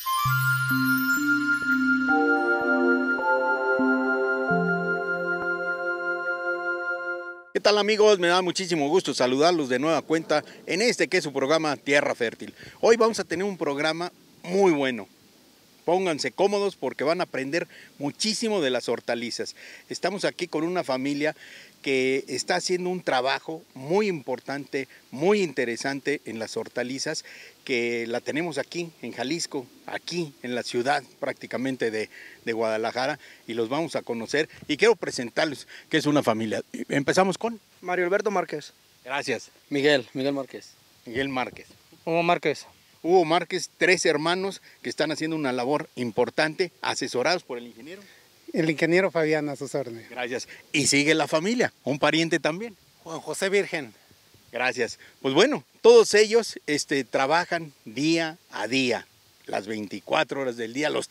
¿Qué tal, amigos? Me da muchísimo gusto saludarlos de nueva cuenta en este que es su programa Tierra Fértil. Hoy vamos a tener un programa muy bueno. Pónganse cómodos porque van a aprender muchísimo de las hortalizas. Estamos aquí con una familia que está haciendo un trabajo muy importante, muy interesante en las hortalizas, que la tenemos aquí en Jalisco, aquí en la ciudad prácticamente de Guadalajara, y los vamos a conocer. Y quiero presentarles que es una familia. Empezamos con Mario Alberto Márquez. Gracias. Miguel Márquez. Miguel Márquez. Hugo Márquez. Hugo Márquez, 3 hermanos que están haciendo una labor importante, asesorados por el ingeniero. El ingeniero Fabián, a sus órdenes. Gracias. Y sigue la familia, un pariente también. Juan José Virgen. Gracias. Pues bueno, todos ellos trabajan día a día, las 24 horas del día, los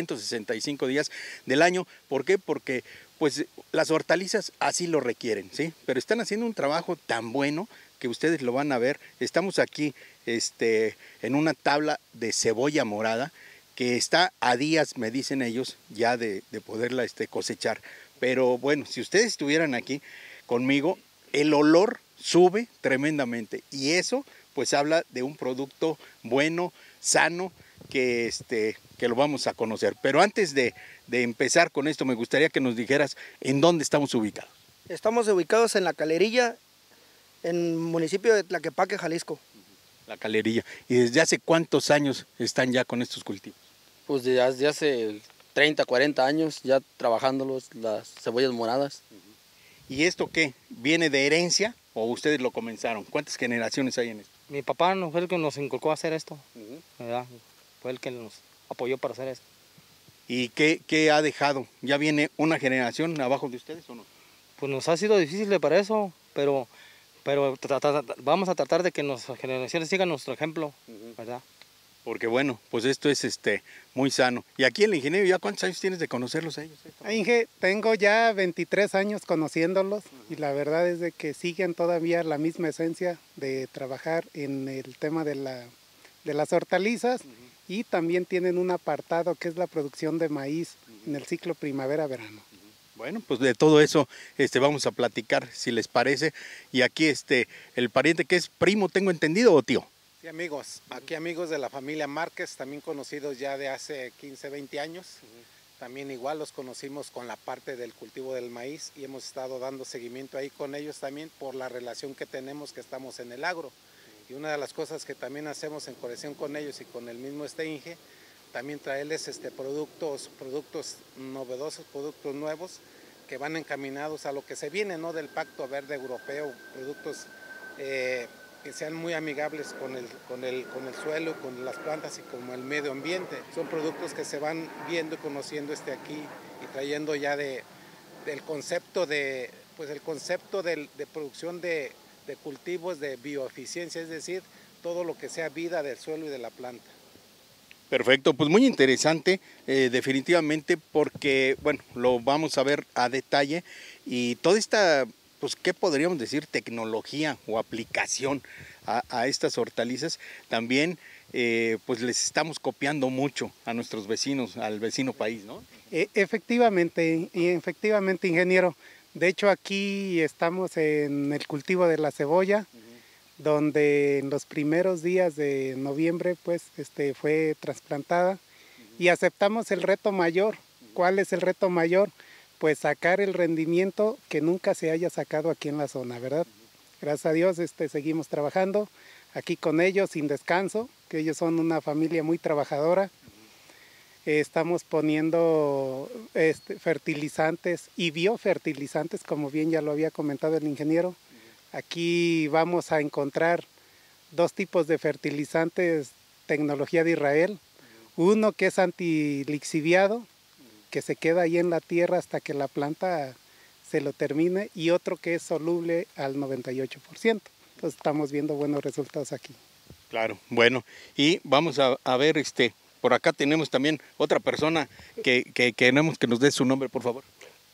365 días del año. ¿Por qué? Porque pues las hortalizas así lo requieren, ¿sí? Pero están haciendo un trabajo tan bueno que ustedes lo van a ver. Estamos aquí en una tabla de cebolla morada que está a días, me dicen ellos, ya de poderla cosechar. Pero bueno, si ustedes estuvieran aquí conmigo, el olor sube tremendamente y eso pues habla de un producto bueno, sano, que lo vamos a conocer. Pero antes de empezar con esto, me gustaría que nos dijeras en dónde estamos ubicados. Estamos ubicados en La Calerilla, en el municipio de Tlaquepaque, Jalisco. La Calerilla. ¿Y desde hace cuántos años están ya con estos cultivos? Pues desde hace 30, 40 años ya trabajando las cebollas moradas. ¿Y esto qué? ¿Viene de herencia o ustedes lo comenzaron? ¿Cuántas generaciones hay en esto? Mi papá fue el que nos inculcó a hacer esto, ¿verdad? Fue el que nos apoyó para hacer esto. ¿Y qué ha dejado? ¿Ya viene una generación abajo de ustedes o no? Pues nos ha sido difícil para eso, pero vamos a tratar de que nuestras generaciones sigan nuestro ejemplo, ¿verdad? Porque bueno, pues esto es muy sano. Y aquí el ingeniero, ¿ya cuántos años tienes de conocerlos a ellos? Inge, tengo ya 23 años conociéndolos y la verdad es de que siguen todavía la misma esencia de trabajar en el tema de las hortalizas y también tienen un apartado que es la producción de maíz en el ciclo primavera-verano. Bueno, pues de todo eso vamos a platicar, si les parece. Y aquí el pariente que es primo, tengo entendido, ¿o tío? Sí, amigos, aquí amigos de la familia Márquez, también conocidos ya de hace 15, 20 años. También igual los conocimos con la parte del cultivo del maíz y hemos estado dando seguimiento ahí con ellos también por la relación que tenemos, que estamos en el agro. Y una de las cosas que también hacemos en conexión con ellos y con el mismo Inge, también traerles productos novedosos, productos nuevos que van encaminados a lo que se viene, ¿no? Del Pacto Verde Europeo, productos que sean muy amigables con el suelo, con las plantas y con el medio ambiente. Son productos que se van viendo y conociendo aquí y trayendo ya del concepto de producción de cultivos de bioeficiencia, es decir, todo lo que sea vida del suelo y de la planta. Perfecto, pues muy interesante, definitivamente, porque bueno, lo vamos a ver a detalle y toda esta, pues, ¿qué podríamos decir? Tecnología o aplicación a estas hortalizas, también pues les estamos copiando mucho a nuestros vecinos, al vecino país, ¿no? Efectivamente, ingeniero. De hecho, aquí estamos en el cultivo de la cebolla, donde en los primeros días de noviembre pues fue trasplantada y aceptamos el reto mayor. ¿Cuál es el reto mayor? Pues sacar el rendimiento que nunca se haya sacado aquí en la zona, ¿verdad? Gracias a Dios seguimos trabajando aquí con ellos sin descanso, que ellos son una familia muy trabajadora. Estamos poniendo fertilizantes y biofertilizantes, como bien ya lo había comentado el ingeniero. Aquí vamos a encontrar 2 tipos de fertilizantes, tecnología de Israel. Uno que es antilixiviado, que se queda ahí en la tierra hasta que la planta se lo termine, y otro que es soluble al 98%. Entonces estamos viendo buenos resultados aquí. Claro, bueno, y vamos a ver, por acá tenemos también otra persona que queremos que nos dé su nombre, por favor.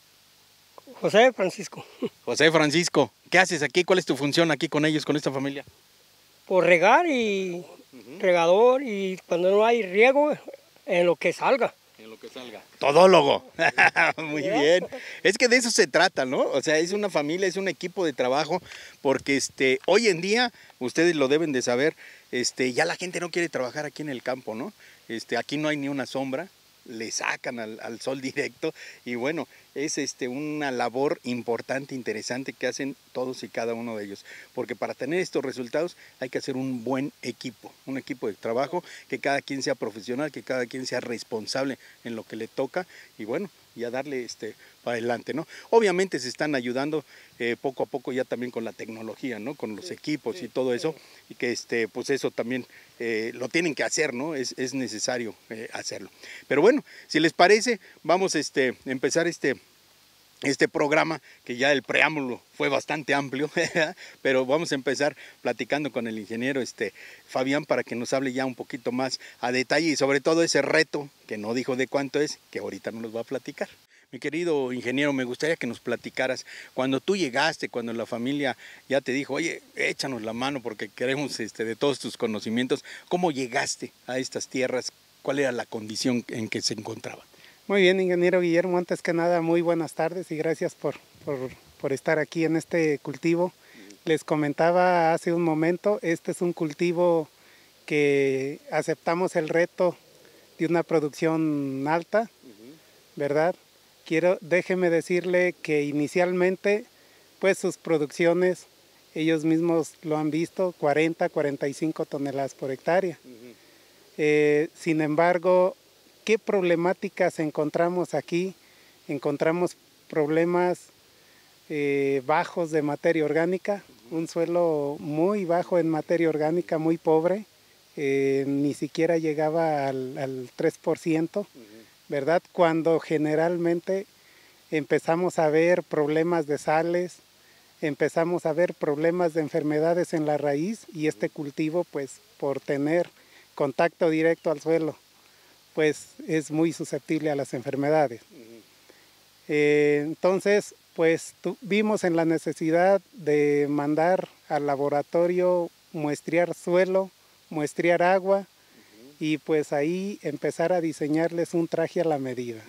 José Francisco. José Francisco, ¿qué haces aquí? ¿Cuál es tu función aquí con ellos, con esta familia? Por regar y regador, y cuando no hay riego, En lo que salga. En lo que salga. Todólogo. Muy bien. Es que de eso se trata, ¿no? O sea, es una familia, es un equipo de trabajo, porque hoy en día, ustedes lo deben de saber, ya la gente no quiere trabajar aquí en el campo, ¿no? Aquí no hay ni una sombra, le sacan al sol directo, y bueno, es una labor importante, interesante que hacen todos y cada uno de ellos, porque para tener estos resultados hay que hacer un buen equipo, un equipo de trabajo, que cada quien sea profesional, que cada quien sea responsable en lo que le toca, y bueno, y a darle para adelante, ¿no? Obviamente se están ayudando poco a poco ya también con la tecnología, ¿no? Con los equipos y todo eso, y que pues eso también lo tienen que hacer, ¿no? Es necesario hacerlo. Pero bueno, si les parece, vamos a empezar este programa, que ya el preámbulo fue bastante amplio, pero vamos a empezar platicando con el ingeniero Fabián, para que nos hable ya un poquito más a detalle, y sobre todo ese reto, que no dijo de cuánto es, que ahorita nos los va a platicar. Mi querido ingeniero, me gustaría que nos platicaras, cuando tú llegaste, cuando la familia ya te dijo, oye, échanos la mano porque queremos de todos tus conocimientos, ¿cómo llegaste a estas tierras? ¿Cuál era la condición en que se encontraban? Muy bien, ingeniero Guillermo, antes que nada, muy buenas tardes y gracias por estar aquí en este cultivo. Les comentaba hace un momento, este es un cultivo que aceptamos el reto de una producción alta, ¿verdad? Déjeme decirle que inicialmente, pues sus producciones, ellos mismos lo han visto, 40-45 toneladas por hectárea. Sin embargo, ¿qué problemáticas encontramos aquí? Encontramos problemas bajos de materia orgánica, un suelo muy bajo en materia orgánica, muy pobre, ni siquiera llegaba al 3%, ¿verdad? Cuando generalmente empezamos a ver problemas de sales, empezamos a ver problemas de enfermedades en la raíz, y este cultivo, pues por tener contacto directo al suelo, pues es muy susceptible a las enfermedades. Entonces, pues vimos en la necesidad de mandar al laboratorio muestrear suelo, muestrear agua, y pues ahí empezar a diseñarles un traje a la medida.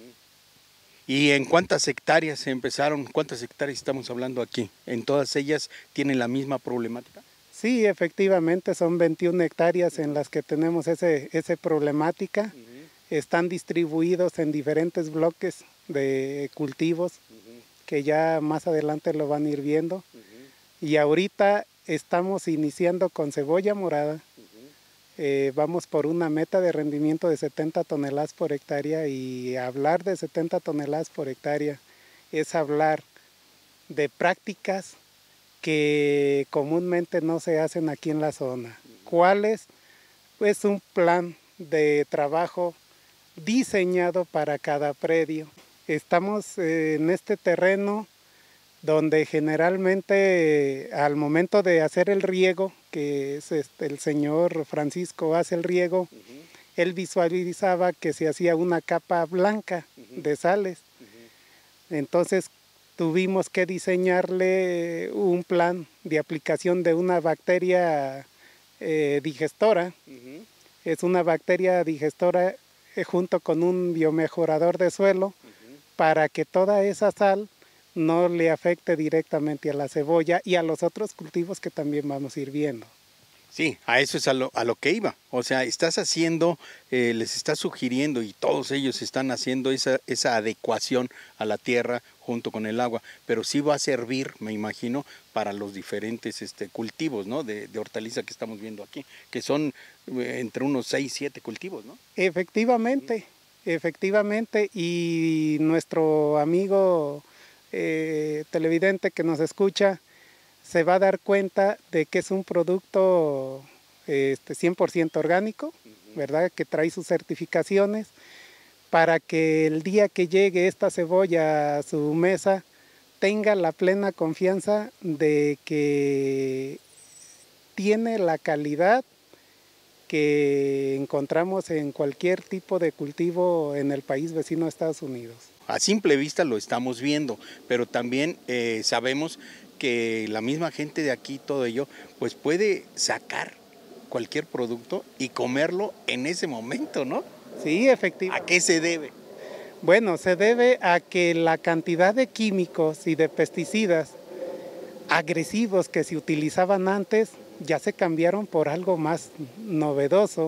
¿Y en cuántas hectáreas se empezaron? ¿Cuántas hectáreas estamos hablando aquí? ¿En todas ellas tienen la misma problemática? Sí, efectivamente son 21 hectáreas en las que tenemos esa problemática. Están distribuidos en diferentes bloques de cultivos que ya más adelante lo van a ir viendo. Y ahorita estamos iniciando con cebolla morada. Vamos por una meta de rendimiento de 70 toneladas por hectárea, y hablar de 70 toneladas por hectárea es hablar de prácticas que comúnmente no se hacen aquí en la zona. ¿Cuál es? Pues un plan de trabajo diseñado para cada predio. Estamos en este terreno donde generalmente al momento de hacer el riego, que es el señor Francisco hace el riego, él visualizaba que se hacía una capa blanca de sales. Entonces tuvimos que diseñarle un plan de aplicación de una bacteria digestora. Es una bacteria digestora junto con un biomejorador de suelo, para que toda esa sal no le afecte directamente a la cebolla y a los otros cultivos que también vamos a ir viendo. Sí, a eso es a lo que iba. O sea, estás haciendo, les estás sugiriendo, y todos ellos están haciendo esa adecuación a la tierra junto con el agua, pero sí va a servir, me imagino, para los diferentes cultivos, ¿no? de hortaliza que estamos viendo aquí, que son entre unos 6, 7 cultivos, ¿no? Efectivamente, y nuestro amigo televidente que nos escucha se va a dar cuenta de que es un producto 100% orgánico, ¿verdad? Que trae sus certificaciones, para que el día que llegue esta cebolla a su mesa tenga la plena confianza de que tiene la calidad que encontramos en cualquier tipo de cultivo en el país vecino de Estados Unidos. A simple vista lo estamos viendo, pero también sabemos que la misma gente de aquí, todo ello, pues puede sacar cualquier producto y comerlo en ese momento, ¿no? Sí, efectivamente. ¿A qué se debe? Bueno, se debe a que la cantidad de químicos y de pesticidas agresivos que se utilizaban antes ya se cambiaron por algo más novedoso,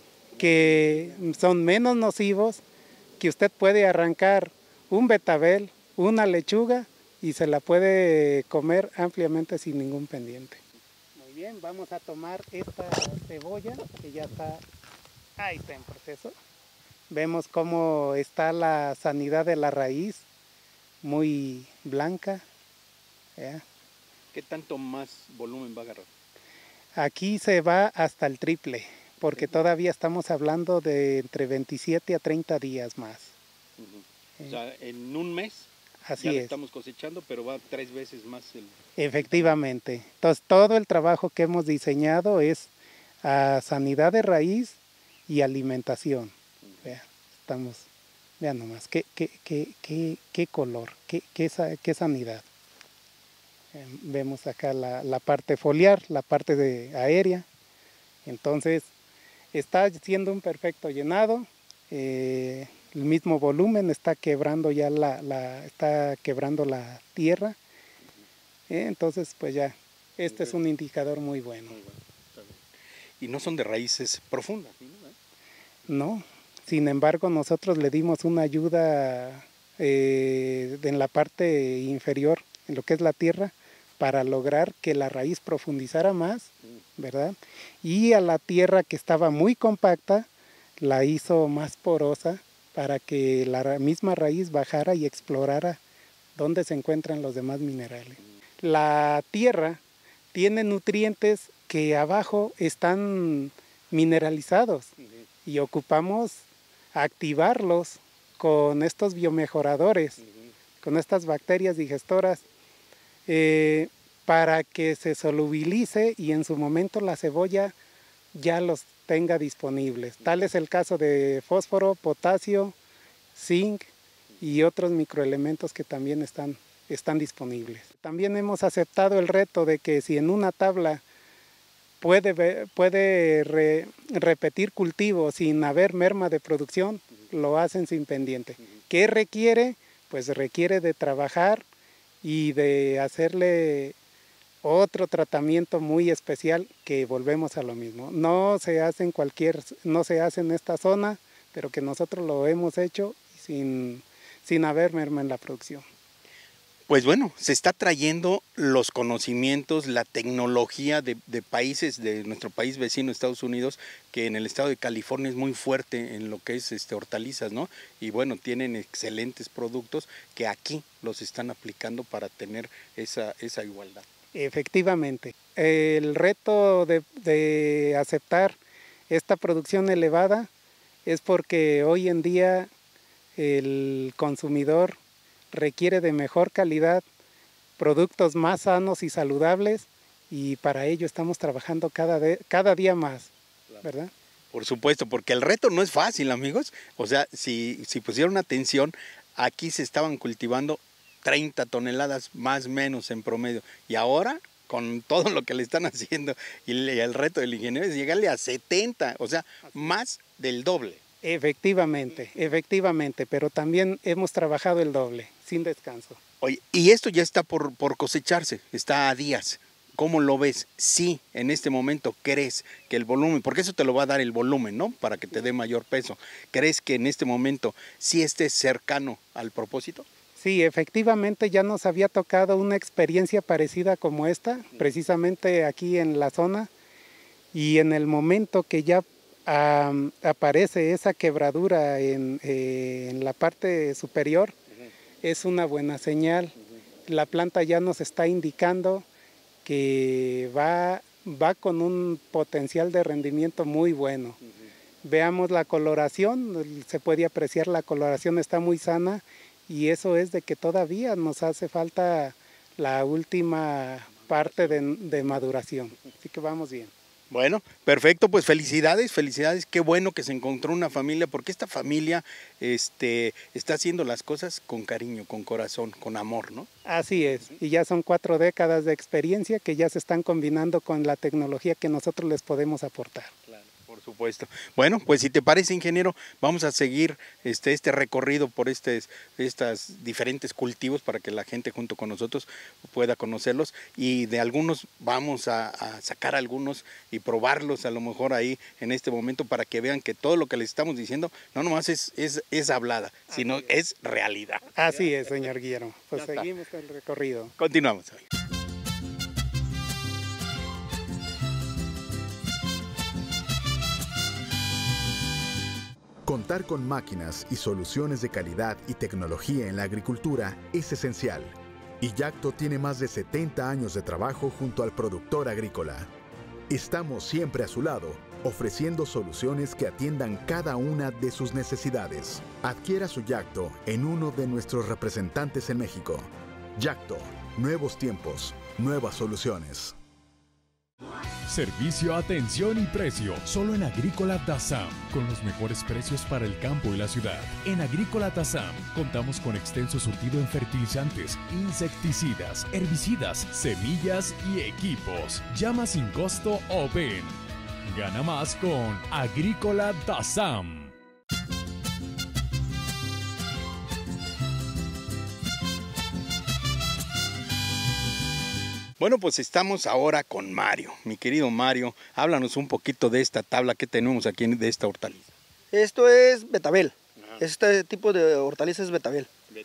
que son menos nocivos, que usted puede arrancar un betabel, una lechuga y se la puede comer ampliamente sin ningún pendiente. Muy bien, vamos a tomar esta cebolla que ya está, ahí está en proceso. Vemos cómo está la sanidad de la raíz, muy blanca. ¿Ya? ¿Qué tanto más volumen va a agarrar? Aquí se va hasta el triple, porque todavía estamos hablando de entre 27 a 30 días más. O sea, en un mes Así ya lo es. estamos cosechando, pero va 3 veces más el... Efectivamente. Entonces, todo el trabajo que hemos diseñado es a sanidad de raíz y alimentación. Vea, vean nomás, qué color, qué sanidad. Vemos acá la parte foliar, la parte aérea. Entonces, está haciendo un perfecto llenado. El mismo volumen está quebrando ya está quebrando la tierra. Entonces, pues ya, este es un indicador muy bueno. Y no son de raíces profundas, ¿no? No, sin embargo, nosotros le dimos una ayuda en la parte inferior, en lo que es la tierra, para lograr que la raíz profundizara más, ¿verdad? Y a la tierra que estaba muy compacta, la hizo más porosa para que la misma raíz bajara y explorara dónde se encuentran los demás minerales. La tierra tiene nutrientes que abajo están mineralizados y ocupamos activarlos con estos biomejoradores, con estas bacterias digestoras, para que se solubilice y en su momento la cebolla ya los tenga disponibles. Tal es el caso de fósforo, potasio, zinc y otros microelementos que también están disponibles. También hemos aceptado el reto de que si en una tabla puede repetir cultivo sin haber merma de producción, lo hacen sin pendiente. ¿Qué requiere? Pues requiere de trabajar y de hacerle otro tratamiento muy especial, que volvemos a lo mismo. No se hace en esta zona, pero que nosotros lo hemos hecho sin haber merma en la producción. Pues bueno, se está trayendo los conocimientos, la tecnología de países, de nuestro país vecino, Estados Unidos, que en el estado de California es muy fuerte en lo que es hortalizas, ¿no? Y bueno, tienen excelentes productos que aquí los están aplicando para tener esa igualdad. Efectivamente, el reto de aceptar esta producción elevada es porque hoy en día el consumidor requiere de mejor calidad, productos más sanos y saludables, y para ello estamos trabajando cada día más, ¿verdad? Por supuesto, porque el reto no es fácil, amigos. O sea, si pusieron atención, aquí se estaban cultivando 30 toneladas más o menos en promedio. Y ahora, con todo lo que le están haciendo, y el reto del ingeniero es llegarle a 70, o sea, más del doble. Efectivamente, pero también hemos trabajado el doble, sin descanso. Oye, y esto ya está por cosecharse, está a días. ¿Cómo lo ves? Sí, en este momento crees que el volumen, porque eso te lo va a dar el volumen, ¿no? Para que te dé mayor peso. ¿Crees que en este momento sí estés cercano al propósito? Sí, efectivamente ya nos había tocado una experiencia parecida como esta, precisamente aquí en la zona, y en el momento que ya aparece esa quebradura en la parte superior, es una buena señal. La planta ya nos está indicando que va con un potencial de rendimiento muy bueno. Veamos la coloración, se puede apreciar la coloración está muy sana, y eso es de que todavía nos hace falta la última parte de maduración. Así que vamos bien. Bueno, perfecto, pues felicidades, felicidades, qué bueno que se encontró una familia, porque esta familia está haciendo las cosas con cariño, con corazón, con amor, ¿no? Así es, y ya son 4 décadas de experiencia que ya se están combinando con la tecnología que nosotros les podemos aportar. Por supuesto. Bueno, pues si te parece, ingeniero, vamos a seguir este recorrido por estas diferentes cultivos para que la gente junto con nosotros pueda conocerlos, y de algunos vamos a sacar algunos y probarlos a lo mejor ahí en este momento para que vean que todo lo que les estamos diciendo no nomás es hablada, sino es realidad. Así es, señor Guillermo. Pues Ya está. seguimos con el recorrido. Continuamos. Contar con máquinas y soluciones de calidad y tecnología en la agricultura es esencial. Y Yacto tiene más de 70 años de trabajo junto al productor agrícola. Estamos siempre a su lado, ofreciendo soluciones que atiendan cada una de sus necesidades. Adquiera su Yacto en uno de nuestros representantes en México. Yacto, nuevos tiempos, nuevas soluciones. Servicio, atención y precio, solo en Agrícola Tazam, con los mejores precios para el campo y la ciudad. En Agrícola Tazam contamos con extenso surtido en fertilizantes, insecticidas, herbicidas, semillas y equipos. Llama sin costo o ven. Gana más con Agrícola Tazam. Bueno, pues estamos ahora con Mario. Mi querido Mario, háblanos un poquito de esta tabla que tenemos aquí de esta hortaliza. Esto es betabel. Este tipo de hortaliza es betabel.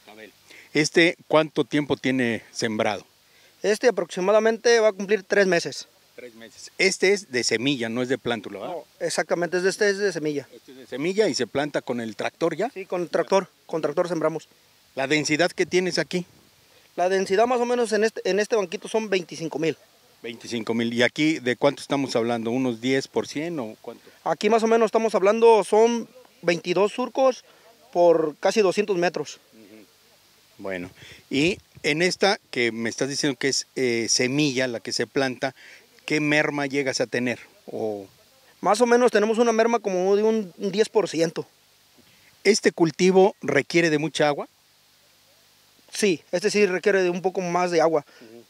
¿Cuánto tiempo tiene sembrado? Este aproximadamente va a cumplir 3 meses. 3 meses. Este es de semilla, no es de plántula, ¿verdad? No, exactamente, es de semilla. Este es de semilla y se planta con el tractor ya. Sí, con tractor sembramos. ¿La densidad que tienes aquí? La densidad más o menos en este banquito son 25,000. 25,000. ¿Y aquí de cuánto estamos hablando? ¿Unos 10% o cuánto? Aquí más o menos estamos hablando, son 22 surcos por casi 200 metros. Bueno, y en esta que me estás diciendo que es semilla, la que se planta, ¿qué merma llegas a tener? Más o menos tenemos una merma como de un 10%. ¿Este cultivo requiere de mucha agua? Sí, este sí requiere de un poco más de agua.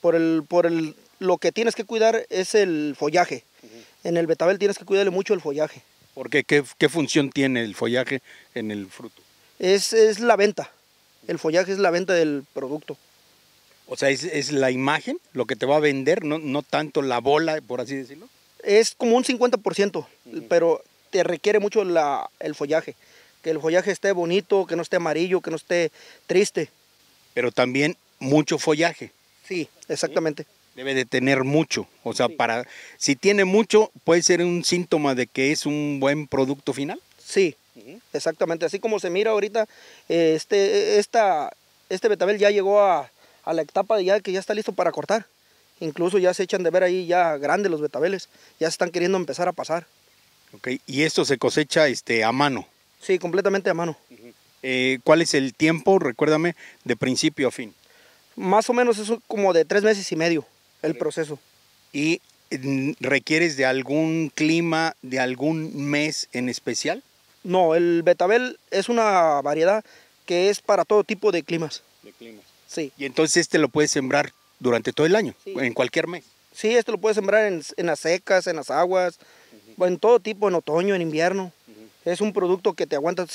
Lo que tienes que cuidar es el follaje. En el betabel tienes que cuidarle mucho el follaje. ¿Por qué? ¿Qué función tiene el follaje en el fruto? Es la venta. El follaje es la venta del producto. O sea, es la imagen lo que te va a vender, no tanto la bola, por así decirlo. Es como un 50%, pero te requiere mucho el follaje. Que el follaje esté bonito, que no esté amarillo, que no esté triste. Pero también mucho follaje. Sí, exactamente. Debe de tener mucho. O sea, si tiene mucho, puede ser un síntoma de que es un buen producto final. Sí, exactamente. Así como se mira ahorita, este betabel ya llegó a la etapa de que ya está listo para cortar. Incluso ya se echan de ver ahí ya grandes los betabeles. Ya se están queriendo empezar a pasar. Okay. ¿Y esto se cosecha a mano? Sí, completamente a mano. ¿Cuál es el tiempo, recuérdame, de principio a fin? Más o menos es como de 3 meses y medio el proceso. ¿Y requieres de algún clima, de algún mes en especial? No, el betabel es una variedad que es para todo tipo de climas. De climas. Sí. Y entonces lo puedes sembrar durante todo el año, sí, en cualquier mes. Sí, lo puedes sembrar en las secas, en las aguas, en todo tipo, en otoño, en invierno. Es un producto que te aguanta,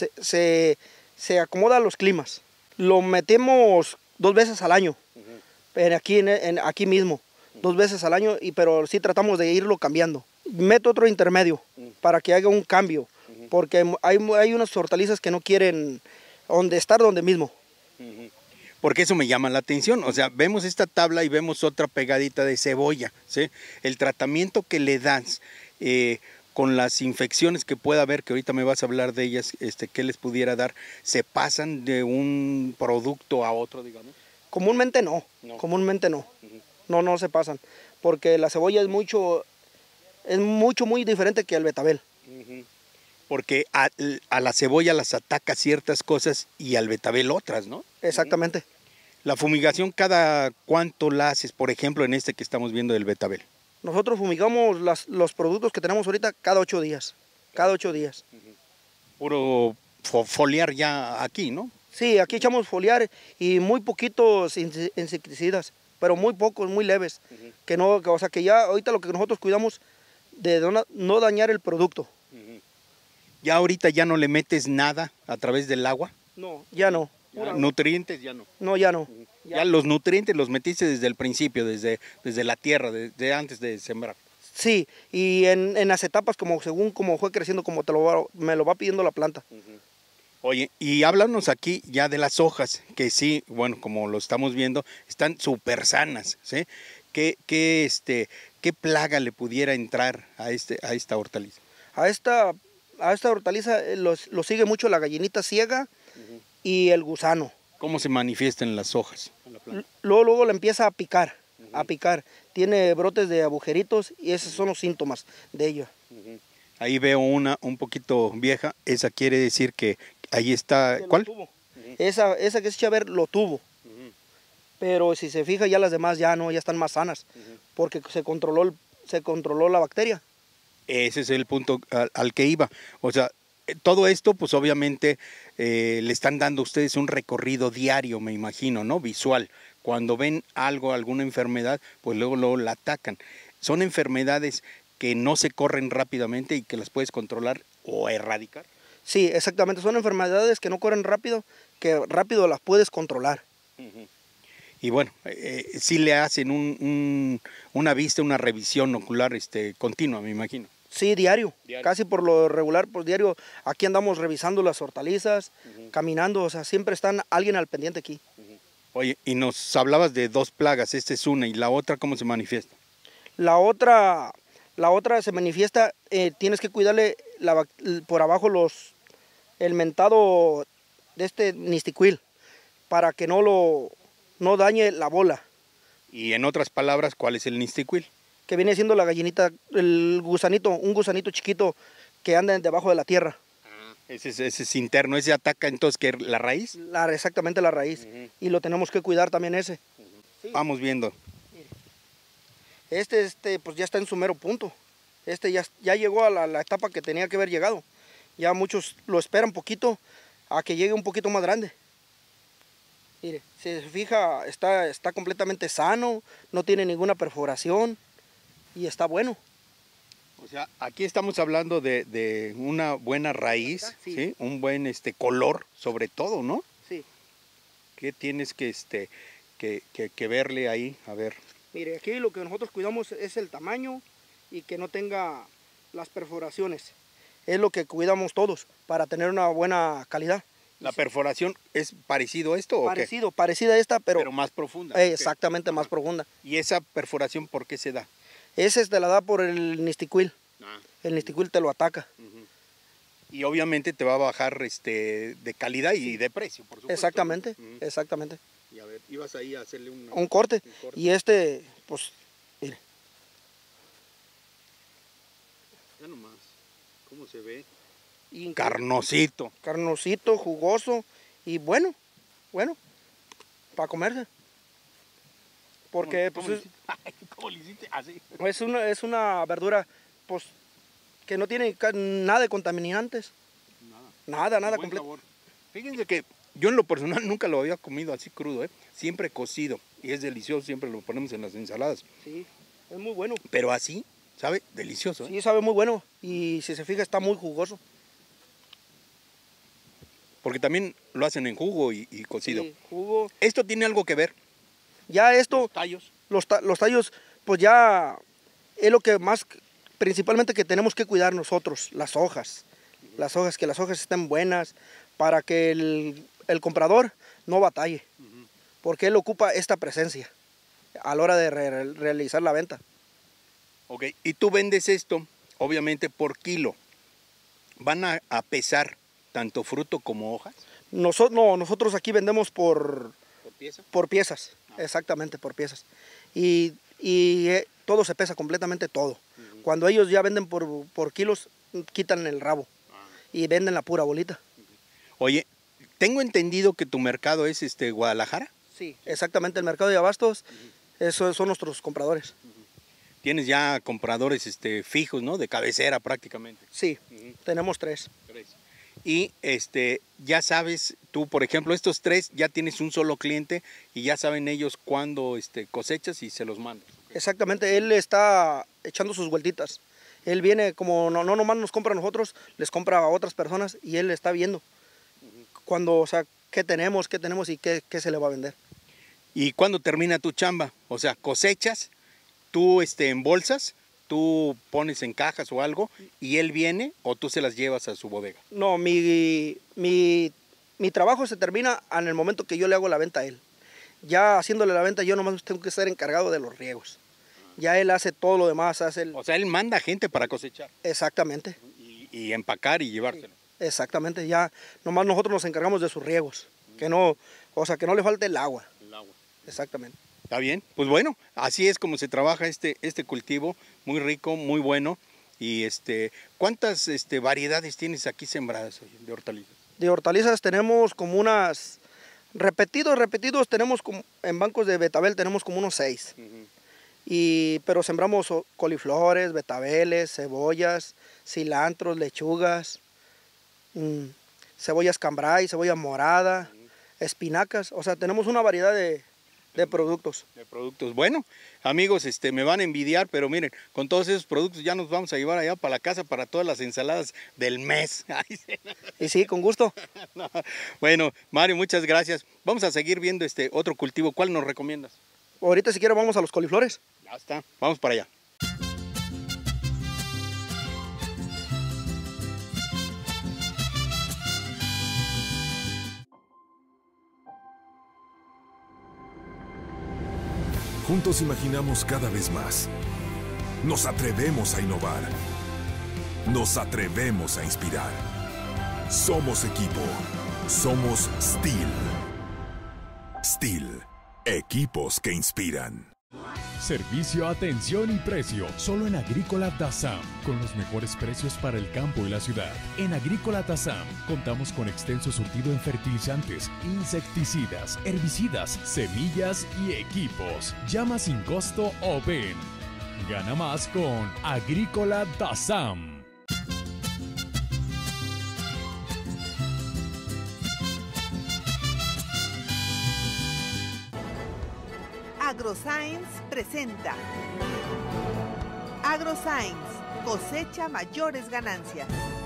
se acomoda a los climas. Lo metemos 2 veces al año, pero aquí mismo, 2 veces al año, pero sí tratamos de irlo cambiando. Meto otro intermedio para que haga un cambio, porque hay unas hortalizas que no quieren estar donde mismo. Porque eso me llama la atención. O sea, vemos esta tabla y vemos otra pegadita de cebolla, ¿sí? El tratamiento que le das con las infecciones que pueda haber, que ahorita me vas a hablar de ellas, ¿qué les pudiera dar? ¿Se pasan de un producto a otro, digamos? Comúnmente no. Comúnmente no. No se pasan, porque la cebolla es muy diferente que el betabel. Porque a la cebolla las ataca ciertas cosas y al betabel otras, ¿no? Exactamente. La fumigación, ¿cada cuánto la haces? Por ejemplo, en que estamos viendo del betabel. Nosotros fumigamos los productos que tenemos ahorita cada 8 días. Cada 8 días. Puro foliar ya aquí, ¿no? Sí, aquí echamos foliar y muy poquitos insecticidas, pero muy pocos, muy leves. O sea que ya ahorita lo que nosotros cuidamos de no dañar el producto. Ya ahorita ya no le metes nada a través del agua. No, ya no. Nutrientes ya no. No, ya no. Ya los nutrientes los metiste desde el principio, desde la tierra, desde antes de sembrar. Sí, y en las etapas según como fue creciendo, como me lo va pidiendo la planta. Oye, y háblanos aquí ya de las hojas, que sí, bueno, como lo estamos viendo, están súper sanas, ¿sí? ¿Qué plaga le pudiera entrar a esta hortaliza? A esta hortaliza lo sigue mucho la gallinita ciega y el gusano. ¿Cómo se manifiestan las hojas? Luego le empieza a picar, Tiene brotes de agujeritos y esos son los síntomas de ello. Ahí veo una un poquito vieja, esa quiere decir que ahí está, ¿cuál? Esa que se echa a ver lo tuvo. Pero si se fija ya las demás ya no, ya están más sanas, porque se controló la bacteria. Ese es el punto al que iba. O sea, todo esto pues obviamente le están dando a ustedes un recorrido diario, me imagino, ¿no? Visual. Cuando ven alguna enfermedad, pues luego la atacan. Son enfermedades que no se corren rápidamente y que las puedes controlar o erradicar. Sí, exactamente. Son enfermedades que no corren rápido, que rápido las puedes controlar. Y bueno, sí le hacen una vista, una revisión ocular continua, me imagino. Sí, diario. Casi por lo regular, por diario. Aquí andamos revisando las hortalizas, caminando, o sea, siempre están alguien al pendiente aquí. Oye, y nos hablabas de 2 plagas, esta es una, ¿y la otra cómo se manifiesta? La otra se manifiesta, tienes que cuidarle por abajo el mentado de nistiquil, para que no dañe la bola. Y en otras palabras, ¿cuál es el nistiquil? Que viene siendo la gallinita, un gusanito chiquito que anda debajo de la tierra. Ese es interno, ese ataca entonces ¿qué, la raíz? Exactamente la raíz. Y lo tenemos que cuidar también ese. Sí. Vamos viendo. Pues ya está en su mero punto. Ya llegó a la etapa que tenía que haber llegado. Ya muchos lo esperan poquito a que llegue un poquito más grande. Mire, si se fija, está completamente sano, no tiene ninguna perforación y está bueno. O sea, aquí estamos hablando de una buena raíz, ¿sí? Un buen color, sobre todo, ¿no? Sí. ¿Qué tienes que verle ahí? A ver. Mire, aquí lo que nosotros cuidamos es el tamaño y que no tenga las perforaciones. Es lo que cuidamos todos para tener una buena calidad. ¿La perforación es parecido a esto o qué? Parecida a esta, pero más profunda. Exactamente, más profunda. ¿Y esa perforación por qué se da? Ese te la da por el nistiquil. El nistiquil te lo ataca. Y obviamente te va a bajar de calidad y de precio, por supuesto. Exactamente, exactamente. Y a ver, ibas ahí a hacerle un corte. Y pues, mire. Ya nomás, ¿cómo se ve? Carnosito, jugoso y bueno, para comerse. Porque ¿Cómo le hiciste? Así. Es una verdura pues que no tiene nada de contaminantes. Nada completo. Fíjense que yo en lo personal nunca lo había comido así crudo, siempre cocido y es delicioso, siempre lo ponemos en las ensaladas. Sí, es muy bueno. Pero así, sabe delicioso. Sí, sabe muy bueno y si se fija está muy jugoso. Porque también lo hacen en jugo y cocido. Sí, jugo. ¿Esto tiene algo que ver? Ya esto... ¿Los tallos? Los tallos, pues ya es lo que más, principalmente que tenemos que cuidar nosotros, las hojas. Que las hojas estén buenas para que el comprador no batalle. Porque él ocupa esta presencia a la hora de realizar la venta. Ok, y tú vendes esto, obviamente, por kilo. ¿Van a pesar tanto fruto como hojas? Nosotros aquí vendemos por pieza. Por piezas, exactamente, por piezas. Y todo se pesa, completamente todo. Cuando ellos ya venden por kilos, quitan el rabo y venden la pura bolita. Oye, tengo entendido que tu mercado es Guadalajara. Sí, exactamente, el mercado de abastos, esos son nuestros compradores. Tienes ya compradores fijos, ¿no? De cabecera prácticamente. Sí, tenemos 3. Y ya sabes, tú por ejemplo, estos 3 ya tienes un solo cliente y ya saben ellos cuándo cosechas y se los mandas. Exactamente, él está echando sus vueltitas. Él viene, como no nomás nos compra a nosotros, les compra a otras personas y él está viendo cuando, o sea, qué tenemos y qué se le va a vender. ¿Y cuándo termina tu chamba? O sea, cosechas, tú embolsas, tú pones en cajas o algo y él viene o tú se las llevas a su bodega. No, mi trabajo se termina en el momento que yo le hago la venta a él. Ya haciéndole la venta yo nomás tengo que ser encargado de los riegos. Ya él hace todo lo demás, O sea, él manda gente para cosechar. Exactamente. Y empacar y llevárselo. Exactamente, ya nomás nosotros nos encargamos de sus riegos, que no le falte el agua. Exactamente. Está bien, pues bueno, así es como se trabaja este cultivo, muy rico, muy bueno. Y ¿cuántas variedades tienes aquí sembradas hoy de hortalizas? De hortalizas tenemos como unas, repetidos, tenemos como, en bancos de betabel tenemos como unos 6. Pero sembramos coliflores, betabeles, cebollas, cilantros, lechugas, cebollas cambray, cebolla morada, espinacas. O sea, tenemos una variedad de productos. Bueno, amigos, me van a envidiar, pero miren, con todos esos productos ya nos vamos a llevar allá para la casa para todas las ensaladas del mes. Y sí, con gusto. No. Bueno, Mario, muchas gracias. Vamos a seguir viendo otro cultivo. ¿Cuál nos recomiendas? Ahorita si quieres vamos a los coliflores. Ya está, vamos para allá. Juntos imaginamos cada vez más. Nos atrevemos a innovar. Nos atrevemos a inspirar. Somos equipo. Somos Steel. Steel. Equipos que inspiran. Servicio, atención y precio, solo en Agrícola Tazam, con los mejores precios para el campo y la ciudad. En Agrícola Tazam contamos con extenso surtido en fertilizantes, insecticidas, herbicidas, semillas y equipos. Llama sin costo o ven. Gana más con Agrícola Tazam. AgroScience presenta AgroScience, cosecha mayores ganancias.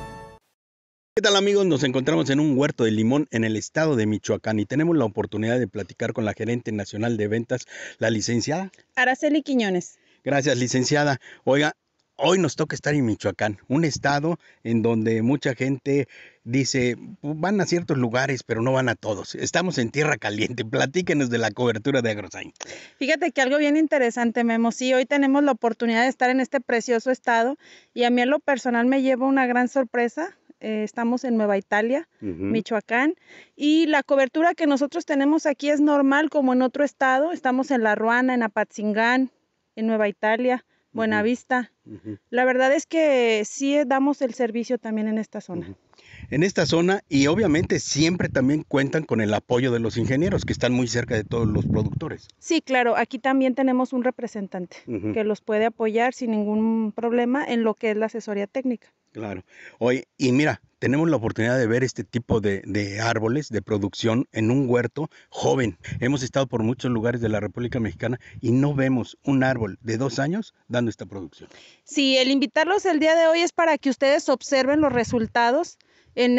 ¿Qué tal amigos? Nos encontramos en un huerto de limón en el estado de Michoacán y tenemos la oportunidad de platicar con la gerente nacional de ventas, la licenciada Araceli Quiñones. Gracias, licenciada. Oiga, hoy nos toca estar en Michoacán, un estado en donde mucha gente dice, van a ciertos lugares, pero no van a todos. Estamos en tierra caliente. Platíquenos de la cobertura de AgroScience. Fíjate que algo bien interesante, Memo. Sí, hoy tenemos la oportunidad de estar en este precioso estado y a mí en lo personal me lleva una gran sorpresa. Estamos en Nueva Italia, Michoacán, y la cobertura que nosotros tenemos aquí es normal como en otro estado. Estamos en La Ruana, en Apatzingán, en Nueva Italia, Buenavista. La verdad es que sí damos el servicio también en esta zona. En esta zona, y obviamente siempre también cuentan con el apoyo de los ingenieros que están muy cerca de todos los productores. Sí, claro, aquí también tenemos un representante que los puede apoyar sin ningún problema en lo que es la asesoría técnica. Claro. Oye, y mira, tenemos la oportunidad de ver este tipo de árboles de producción en un huerto joven. Hemos estado por muchos lugares de la República Mexicana y no vemos un árbol de 2 años dando esta producción. Sí, el invitarlos el día de hoy es para que ustedes observen los resultados en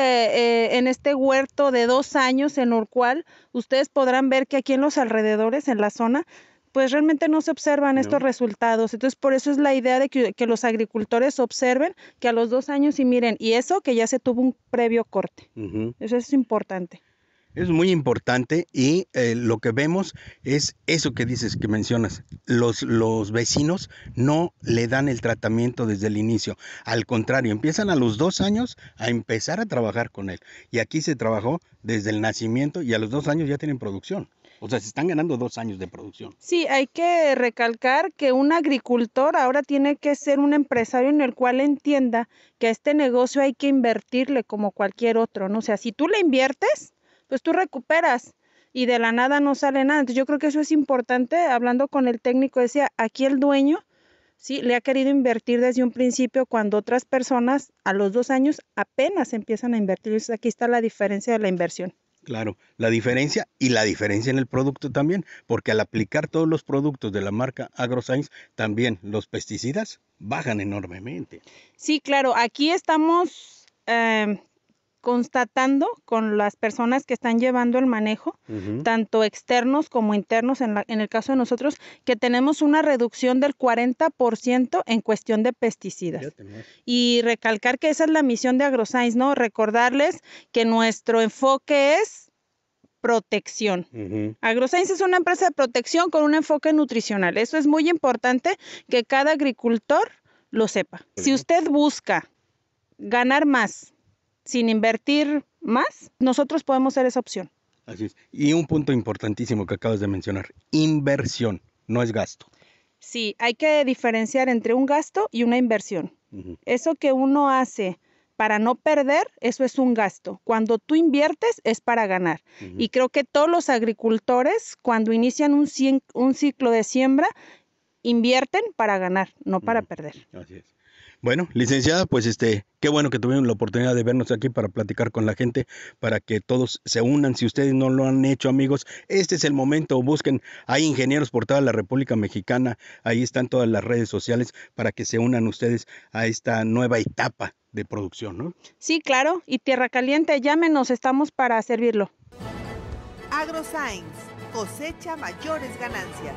este huerto de 2 años, en el cual ustedes podrán ver que aquí en los alrededores, en la zona, pues realmente no se observan estos resultados. Entonces, por eso es la idea de que los agricultores observen que a los 2 años y miren, y eso que ya se tuvo un previo corte. Eso es importante. Es muy importante y lo que vemos es eso que dices, que mencionas. Los vecinos no le dan el tratamiento desde el inicio. Al contrario, empiezan a los 2 años a empezar a trabajar con él. Y aquí se trabajó desde el nacimiento y a los 2 años ya tienen producción. O sea, se están ganando 2 años de producción. Sí, hay que recalcar que un agricultor ahora tiene que ser un empresario en el cual entienda que a este negocio hay que invertirle como cualquier otro, ¿no? O sea, si tú le inviertes, pues tú recuperas y de la nada no sale nada. Entonces yo creo que eso es importante. Hablando con el técnico decía, aquí el dueño ¿sí? Le ha querido invertir desde un principio cuando otras personas a los 2 años apenas empiezan a invertir. Entonces, aquí está la diferencia de la inversión. Claro, la diferencia y la diferencia en el producto también, porque al aplicar todos los productos de la marca AgroScience, también los pesticidas bajan enormemente. Sí, claro, aquí estamos constatando con las personas que están llevando el manejo, tanto externos como internos, en el caso de nosotros, que tenemos una reducción del 40% en cuestión de pesticidas. Y recalcar que esa es la misión de AgroScience, ¿no? Recordarles que nuestro enfoque es protección. AgroScience es una empresa de protección con un enfoque nutricional. Eso es muy importante que cada agricultor lo sepa. Si usted busca ganar más sin invertir más, nosotros podemos ser esa opción. Así es. Y un punto importantísimo que acabas de mencionar, inversión, no es gasto. Sí, hay que diferenciar entre un gasto y una inversión. Eso que uno hace para no perder, eso es un gasto. Cuando tú inviertes es para ganar. Y creo que todos los agricultores, cuando inician un ciclo de siembra, invierten para ganar, no para perder. Así es. Bueno, licenciada, pues qué bueno que tuvieron la oportunidad de vernos aquí para platicar con la gente, para que todos se unan. Si ustedes no lo han hecho, amigos, este es el momento. Busquen, hay ingenieros por toda la República Mexicana, ahí están todas las redes sociales para que se unan ustedes a esta nueva etapa de producción, ¿no? Sí, claro, y Tierra Caliente, llámenos, estamos para servirlo. AgroScience, cosecha mayores ganancias.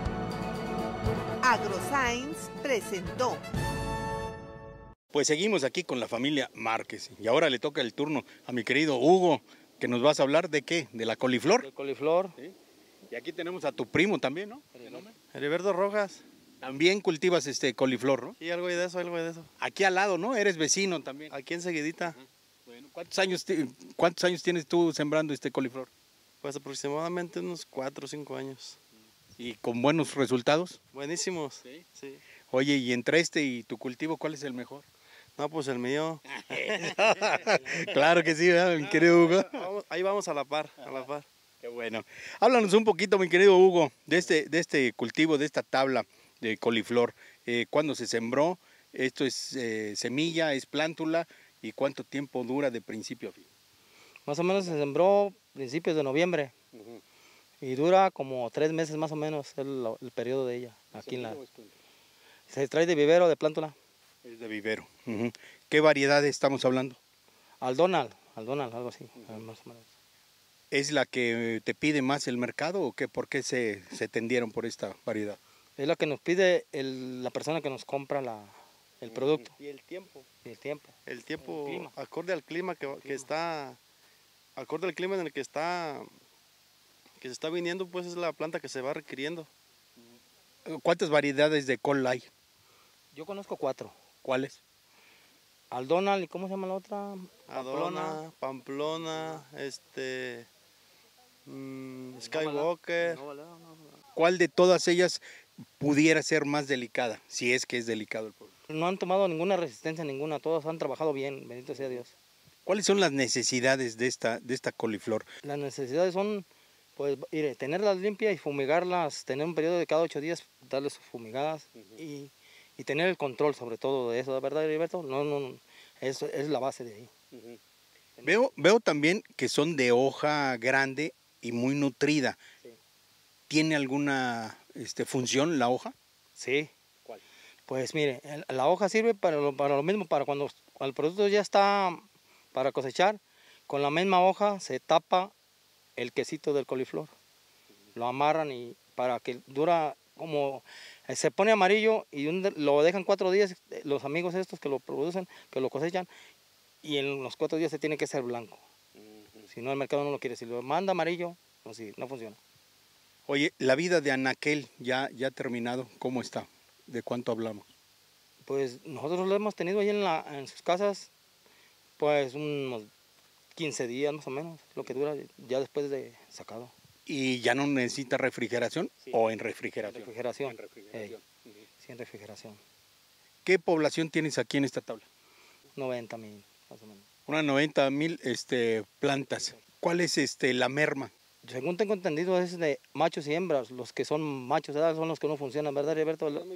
AgroScience presentó. Pues seguimos aquí con la familia Márquez y ahora le toca el turno a mi querido Hugo, que nos vas a hablar de ¿qué? ¿De la coliflor? De coliflor. ¿Sí? Y aquí tenemos a tu primo también, ¿no? Heriberto Rojas. También cultivas coliflor, ¿no? Sí, algo de eso, algo de eso. Aquí al lado, ¿no? Eres vecino también. Aquí enseguidita. Bueno, ¿cuántos años tienes tú sembrando coliflor? Pues aproximadamente unos 4 o 5 años. ¿Y con buenos resultados? Buenísimos. Sí. Sí. Oye, ¿y entre y tu cultivo cuál es el mejor? No, pues el mío. Claro que sí, ¿verdad, mi querido Hugo? Ahí vamos a la par, a la par. Qué bueno. Háblanos un poquito, mi querido Hugo, de este cultivo, de esta tabla de coliflor. ¿Cuándo se sembró? ¿Esto es semilla, es plántula? ¿Y cuánto tiempo dura de principio a fin? Más o menos se sembró principios de noviembre. Y dura como 3 meses más o menos el periodo de ella. Aquí en la... Se trae de vivero, de plántula. Es de vivero. ¿Qué variedad estamos hablando? Aldonal, algo así, más o menos. ¿Es la que te pide más el mercado o qué? ¿Por qué se tendieron por esta variedad? Es la que nos pide la persona que nos compra el producto. Y el tiempo. El tiempo. El tiempo, acorde al clima que está, acorde al clima en el que se está viniendo, pues es la planta que se va requiriendo. ¿Cuántas variedades de col hay? Yo conozco 4. ¿Cuáles? Aldonal, ¿y cómo se llama la otra? Pamplona, Skywalker. ¿Cuál de todas ellas pudiera ser más delicada, si es que es delicado el producto? No han tomado ninguna resistencia, ninguna, todos han trabajado bien, bendito sea Dios. ¿Cuáles son las necesidades de esta coliflor? Las necesidades son, pues, tenerlas limpias y fumigarlas, tener un periodo de cada 8 días, darles sus fumigadas y tener el control sobre todo de eso, ¿verdad, Heriberto? No, eso es la base de ahí. Veo también que son de hoja grande y muy nutrida. Sí. ¿Tiene alguna función la hoja? Sí. ¿Cuál? Pues mire, la hoja sirve para lo mismo, para cuando el producto ya está para cosechar, con la misma hoja se tapa el quesito del coliflor. Lo amarran y para que dura como... Se pone amarillo y lo dejan 4 días, los amigos estos que lo producen, que lo cosechan, y en los 4 días se tiene que ser blanco. Si no, el mercado no lo quiere. Si lo manda amarillo, no funciona. Oye, la vida de Anaquel ya ha terminado. ¿Cómo está? ¿De cuánto hablamos? Pues nosotros lo hemos tenido ahí en sus casas, pues unos 15 días más o menos, lo que dura ya después de sacado. ¿Y ya no necesita refrigeración? Sí. ¿O en refrigeración? En refrigeración. Sí, en refrigeración. ¿Qué población tienes aquí en esta tabla? 90,000, más o menos. Unas 90,000 plantas. ¿Cuál es la merma? Según tengo entendido es de machos y hembras. Los que son machos de edad son los que no funcionan, ¿verdad, Heriberto?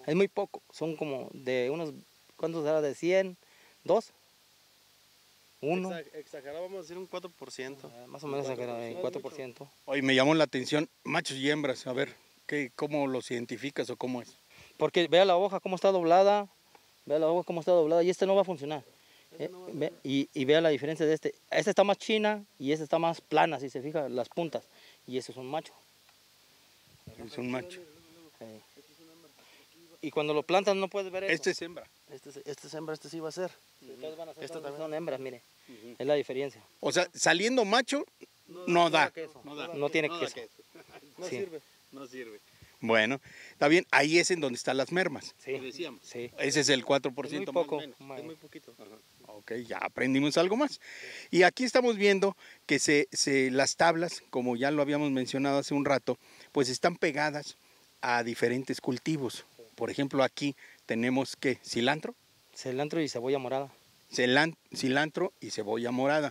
Es muy poco, son como de unos, ¿cuántos era? ¿De 100? ¿2? ¿1? Exagerado, vamos a decir un 4%. Más o menos exagerado, 4%. Hoy me llamó la atención, machos y hembras, a ver, ¿cómo los identificas o cómo es? Porque vea la hoja cómo está doblada, y este no va a funcionar. Y vea la diferencia de este. Este está más china y este está más plana, si se fija, las puntas. Y este es un macho. Es un macho. Y cuando lo plantan no puedes ver eso. Este es hembra. Este es hembra, este sí va a ser. Todos van a ser son hembras, mire. Es la diferencia. O sea, saliendo macho, no da. No tiene queso. No Sí. sirve. No sirve. Bueno, está bien, ahí es en donde están las mermas. Sí. Decíamos. Sí. Ese es el 4% Es muy más poco. o menos. Es muy poquito. Ok, ya aprendimos algo más. Y aquí estamos viendo que las tablas, como ya lo habíamos mencionado hace un rato, pues están pegadas a diferentes cultivos. Por ejemplo, aquí tenemos, ¿qué? ¿Cilantro? Cilantro y cebolla morada. Cilantro y cebolla morada.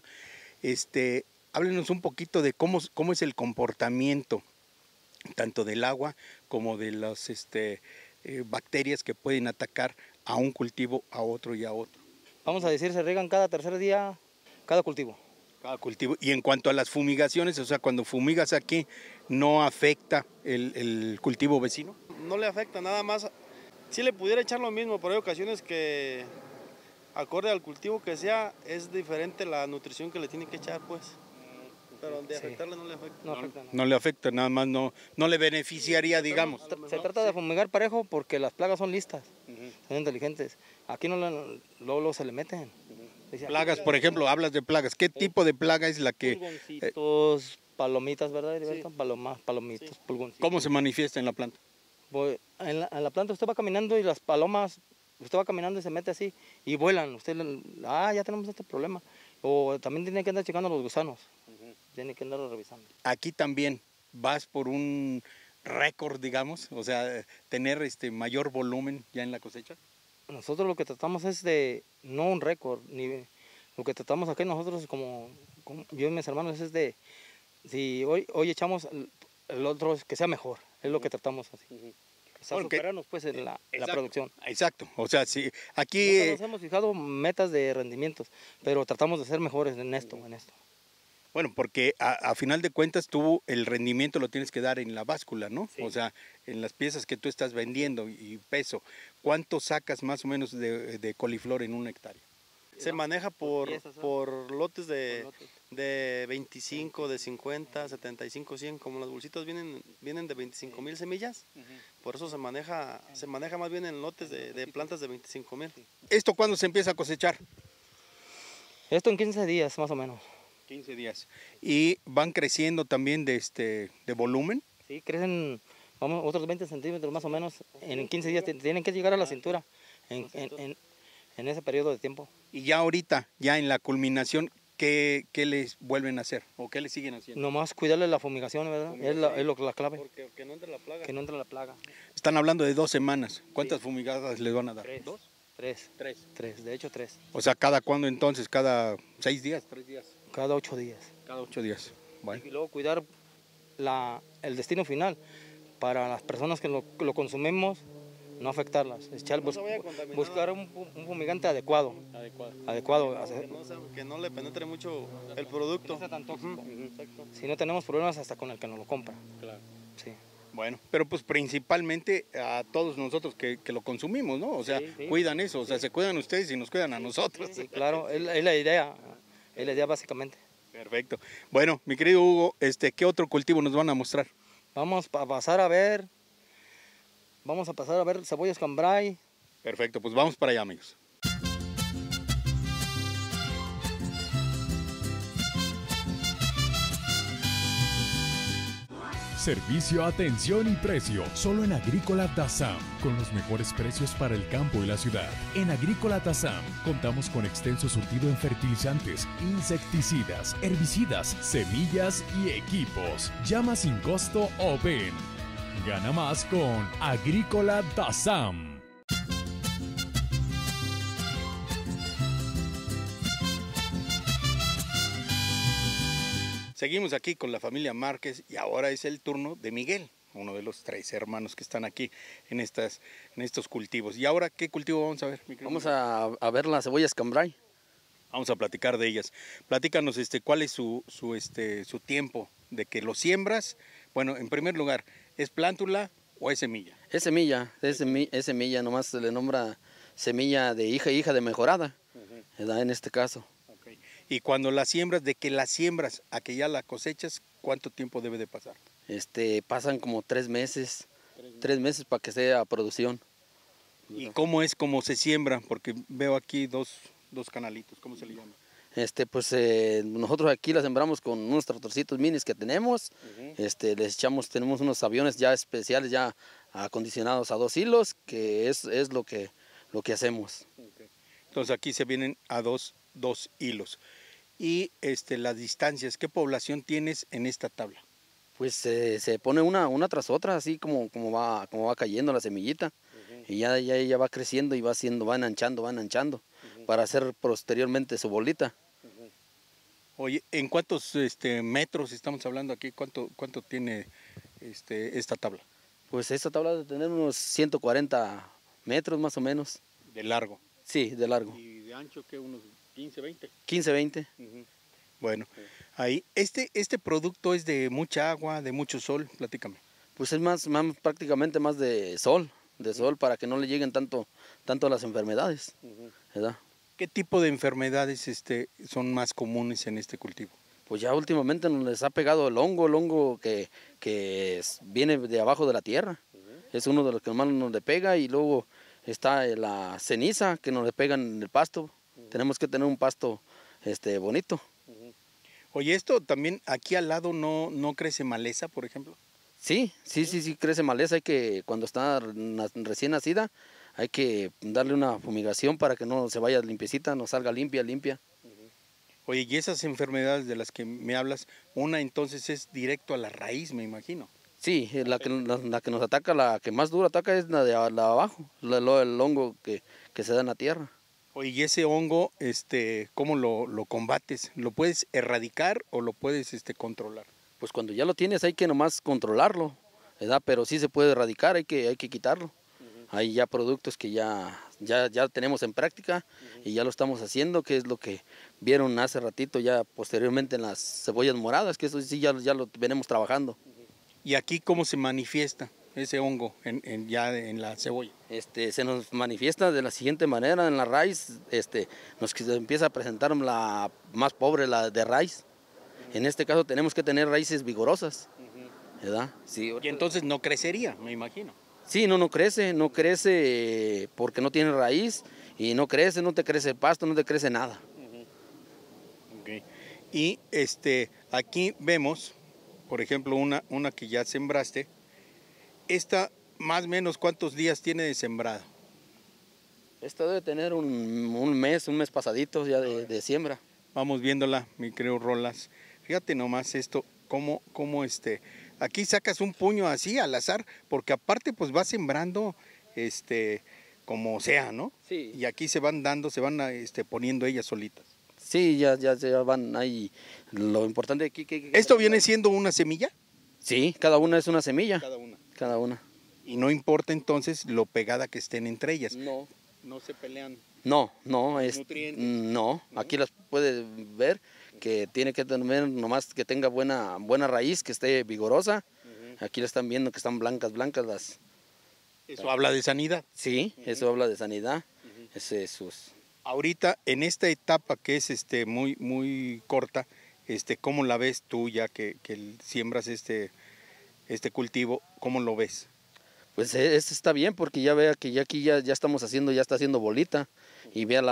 Háblenos un poquito de cómo es el comportamiento tanto del agua como de las bacterias que pueden atacar a un cultivo, a otro y a otro. Vamos a decir, se riegan cada tercer día, cada cultivo. Cada cultivo. Y en cuanto a las fumigaciones, o sea, cuando fumigas aquí, ¿no afecta el cultivo vecino? No le afecta, nada más. Si le pudiera echar lo mismo, pero hay ocasiones que, acorde al cultivo que sea, es diferente la nutrición que le tiene que echar, pues. Pero de afectarle no le afecta. No le afecta, nada más no le beneficiaría, digamos. Se trata de fumigar parejo porque las plagas son listas, son inteligentes. Aquí luego se le meten. Plagas, por ejemplo, hablas de plagas. ¿Qué tipo de plaga es la que...? Pulgoncitos, palomitas, ¿verdad, Heriberto? Palomitos, pulgoncitos. ¿Cómo se manifiesta en la planta? Pues, en la planta usted va caminando y las palomas, usted va caminando y se mete así y vuelan. Usted, ya tenemos este problema. O también tiene que andar checando los gusanos. Tiene que andarlo revisando. Aquí también vas por un récord, digamos, o sea, tener mayor volumen ya en la cosecha. Nosotros lo que tratamos es de, no un récord, ni lo que tratamos aquí nosotros como yo y mis hermanos es de, si hoy echamos el otro que sea mejor, es lo que tratamos así. Superarnos pues en la producción. Exacto, o sea, sí, aquí... Nunca nos hemos fijado metas de rendimientos, pero tratamos de ser mejores en esto. Bueno, porque a final de cuentas tú el rendimiento lo tienes que dar en la báscula, ¿no? Sí. O sea, en las piezas que tú estás vendiendo y peso. ¿Cuánto sacas más o menos de coliflor en una hectárea? Se maneja por lotes de 25, de 50, 75, 100. Como las bolsitas vienen de 25,000 semillas, por eso se maneja más bien en lotes de plantas de 25,000. ¿Esto cuándo se empieza a cosechar? Esto en 15 días más o menos. 15 días. ¿Y van creciendo también de volumen? Sí, crecen otros 20 centímetros más o menos. En 15 días tienen que llegar a la cintura en ese periodo de tiempo. Y ya ahorita, ya en la culminación, ¿qué les vuelven a hacer o qué les siguen haciendo? Nomás cuidarle la fumigación, ¿verdad? Es la clave. Porque que no entre la plaga. Que no entre la plaga. Están hablando de 2 semanas. ¿Cuántas fumigadas les van a dar? 3. 3, de hecho 3. O sea, ¿cada cuándo entonces? ¿Cada 6 días? 3 días. Cada 8 días. Cada 8 días. Bueno. Y luego cuidar el destino final para las personas que lo consumimos, no afectarlas. Buscar un fumigante adecuado. Que no le penetre mucho el producto. Que no sea tan tóxico. Si no tenemos problemas hasta con el que nos lo compra. Claro. Sí. Bueno, pero pues principalmente a todos nosotros que lo consumimos, ¿no? O sea, cuidan eso, o sea, se cuidan ustedes y nos cuidan a nosotros. Sí, claro, es la idea. Es la idea básicamente. Perfecto. Bueno, mi querido Hugo, ¿qué otro cultivo nos van a mostrar? Vamos a pasar a ver cebollas cambray. Perfecto, pues vamos para allá, amigos. Servicio, atención y precio, solo en Agrícola Tazam, con los mejores precios para el campo y la ciudad. En Agrícola Tazam contamos con extenso surtido en fertilizantes, insecticidas, herbicidas, semillas y equipos. Llama sin costo o ven. Gana más con Agrícola Tazam. Seguimos aquí con la familia Márquez y ahora es el turno de Miguel. uno de los 3 hermanos que están aquí en estos cultivos. ¿Y ahora qué cultivo vamos a ver? Vamos a ver las cebollas cambray. Vamos a platicar de ellas. Platícanos cuál es su tiempo de que lo siembras. Bueno, en primer lugar, ¿es plántula o es semilla? Es semilla, es semilla, nomás se le nombra semilla de hija de mejorada, ¿verdad? En este caso. Okay. Y cuando la siembras, de que la siembras a que ya la cosechas, ¿cuánto tiempo debe de pasar? Pasan como 3 meses, 3 meses para que sea producción. ¿Y cómo es como se siembra? Porque veo aquí dos canalitos, ¿cómo se le llama? Nosotros aquí la sembramos con unos tractorcitos minis que tenemos, les echamos, tenemos unos aviones ya especiales, ya acondicionados a 2 hilos, que es lo que hacemos. Okay. Entonces aquí se vienen a dos hilos. Y las distancias, ¿qué población tienes en esta tabla? Pues se pone una tras otra, así como va cayendo la semillita, y ya ella va creciendo y va enanchando, para hacer posteriormente su bolita. Oye, ¿en cuántos metros estamos hablando aquí? ¿Cuánto tiene esta tabla? Pues esta tabla debe tener unos 140 metros más o menos. ¿De largo? Sí, de largo. ¿Y de ancho qué? ¿Unos 15, 20? 15, 20. Bueno, ahí, este producto es de mucha agua, de mucho sol, platícame. Pues es prácticamente más de sol para que no le lleguen tanto las enfermedades, ¿verdad? ¿Qué tipo de enfermedades son más comunes en este cultivo? Pues ya últimamente nos les ha pegado el hongo que viene de abajo de la tierra. Es uno de los que más nos le pega, y luego está la ceniza que nos le pega en el pasto. Tenemos que tener un pasto bonito. Oye, esto también aquí al lado no crece maleza, por ejemplo. Sí, crece maleza. Hay que, cuando está recién nacida, hay que darle una fumigación para que no se vaya limpiecita, no salga limpia. Oye, y esas enfermedades de las que me hablas, una entonces es directo a la raíz, me imagino. Sí, la que nos ataca, la que más dura ataca es la de abajo, el hongo que se da en la tierra. Oye, y ese hongo, ¿cómo lo combates? ¿Lo puedes erradicar o lo puedes controlar? Pues cuando ya lo tienes hay que nomás controlarlo, ¿verdad? Pero sí se puede erradicar, hay que quitarlo. Hay ya productos que ya tenemos en práctica y ya lo estamos haciendo, que es lo que vieron hace ratito ya posteriormente en las cebollas moradas, que eso sí ya lo venimos trabajando. ¿Y aquí cómo se manifiesta ese hongo ya en la cebolla? Se nos manifiesta de la siguiente manera: en la raíz nos empieza a presentar la más pobre, la de raíz. En este caso tenemos que tener raíces vigorosas, ¿verdad? Sí. Y entonces no crecería, me imagino. Sí, no crece porque no tiene raíz, y no te crece el pasto, no te crece nada. Okay. Y aquí vemos, por ejemplo, una que ya sembraste. Esta, más o menos, ¿cuántos días tiene de sembrado? Esta debe tener un mes pasadito ya de siembra. Vamos viéndola, mi querido Rolas. Fíjate nomás esto, cómo aquí sacas un puño así al azar, porque aparte pues vas sembrando como sea, ¿no? Sí. Y aquí se van poniendo ellas solitas. Sí, ya van ahí. Lo importante aquí ¿Esto viene siendo una semilla? Sí, cada una es una semilla. Cada una. Y no importa entonces lo pegada que estén entre ellas. No se pelean. No, nutrientes. No, aquí las puedes ver que tiene que tener nomás que tenga buena raíz, que esté vigorosa. Aquí la están viendo que están blancas las. Eso habla de sanidad. Sí, eso habla de sanidad. Ahorita en esta etapa que es muy muy corta, ¿cómo la ves tú ya que siembras este cultivo? ¿Cómo lo ves? Pues está bien, porque ya vea que ya aquí ya estamos haciendo, ya está haciendo bolita, y vea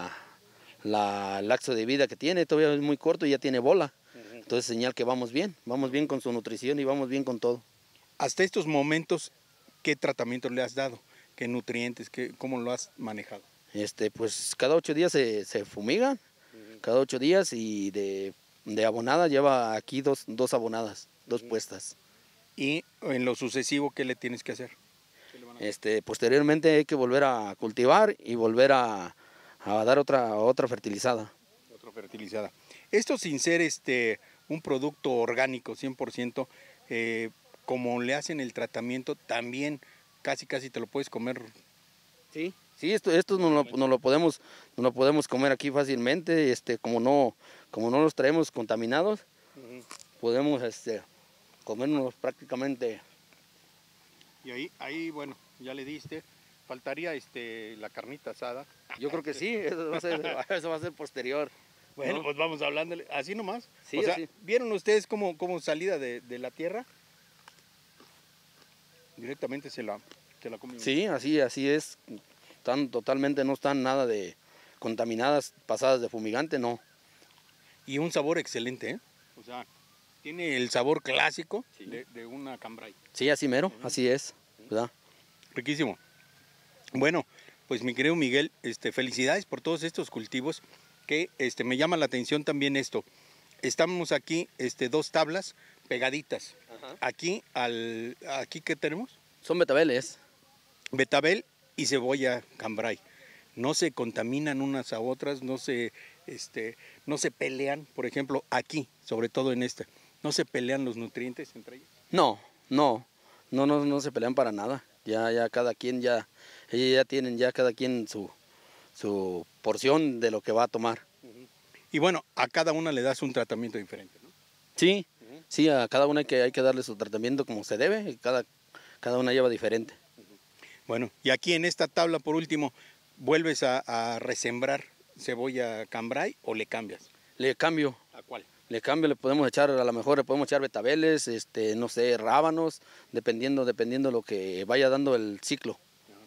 el lapso de vida que tiene, todavía es muy corto y ya tiene bola. Entonces señal que vamos bien con su nutrición y vamos bien con todo. Hasta estos momentos, ¿qué tratamiento le has dado? ¿Qué nutrientes? ¿Cómo lo has manejado? Pues cada 8 días se fumiga, cada 8 días, y de abonada lleva aquí dos abonadas, 2 puestas. ¿Y en lo sucesivo qué le tienes que hacer? Posteriormente hay que volver a cultivar y volver a dar otra fertilizada. Otra fertilizada. Esto sin ser un producto orgánico 100%, como le hacen el tratamiento, también casi te lo puedes comer. Sí, sí, esto no lo podemos comer aquí fácilmente, como no los traemos contaminados, podemos comernos prácticamente. Y ahí, bueno, ya le diste, faltaría la carnita asada. Yo creo que sí, eso va a ser posterior. Bueno, ¿no? pues vamos hablándole, así nomás. Sí, o sea, así. ¿vieron ustedes cómo salida de la tierra? Directamente se la comen. Sí, así es. Totalmente no están nada de contaminadas, pasadas de fumigante, no. Y un sabor excelente, ¿eh? O sea, tiene el sabor clásico de una cambray. Sí, así mero, así es, ¿verdad? Riquísimo. Bueno, pues mi querido Miguel, felicidades por todos estos cultivos que me llama la atención también esto. Estamos aquí, 2 tablas pegaditas. Ajá. Aquí ¿qué tenemos? Son betabeles. Betabel y cebolla cambray. No se contaminan unas a otras, no se pelean, por ejemplo, aquí, sobre todo en esta, no se pelean los nutrientes entre ellos. No se pelean para nada. Ya cada quien tienen cada quien su porción de lo que va a tomar. Y bueno, a cada una le das un tratamiento diferente, ¿no? Sí, sí, a cada una hay que darle su tratamiento como se debe, y cada una lleva diferente. Bueno, y aquí en esta tabla, por último, ¿vuelves a resembrar cebolla cambray o le cambias? Le cambio. ¿A cuál? Le cambio, a lo mejor le podemos echar betabeles, no sé, rábanos, dependiendo lo que vaya dando el ciclo.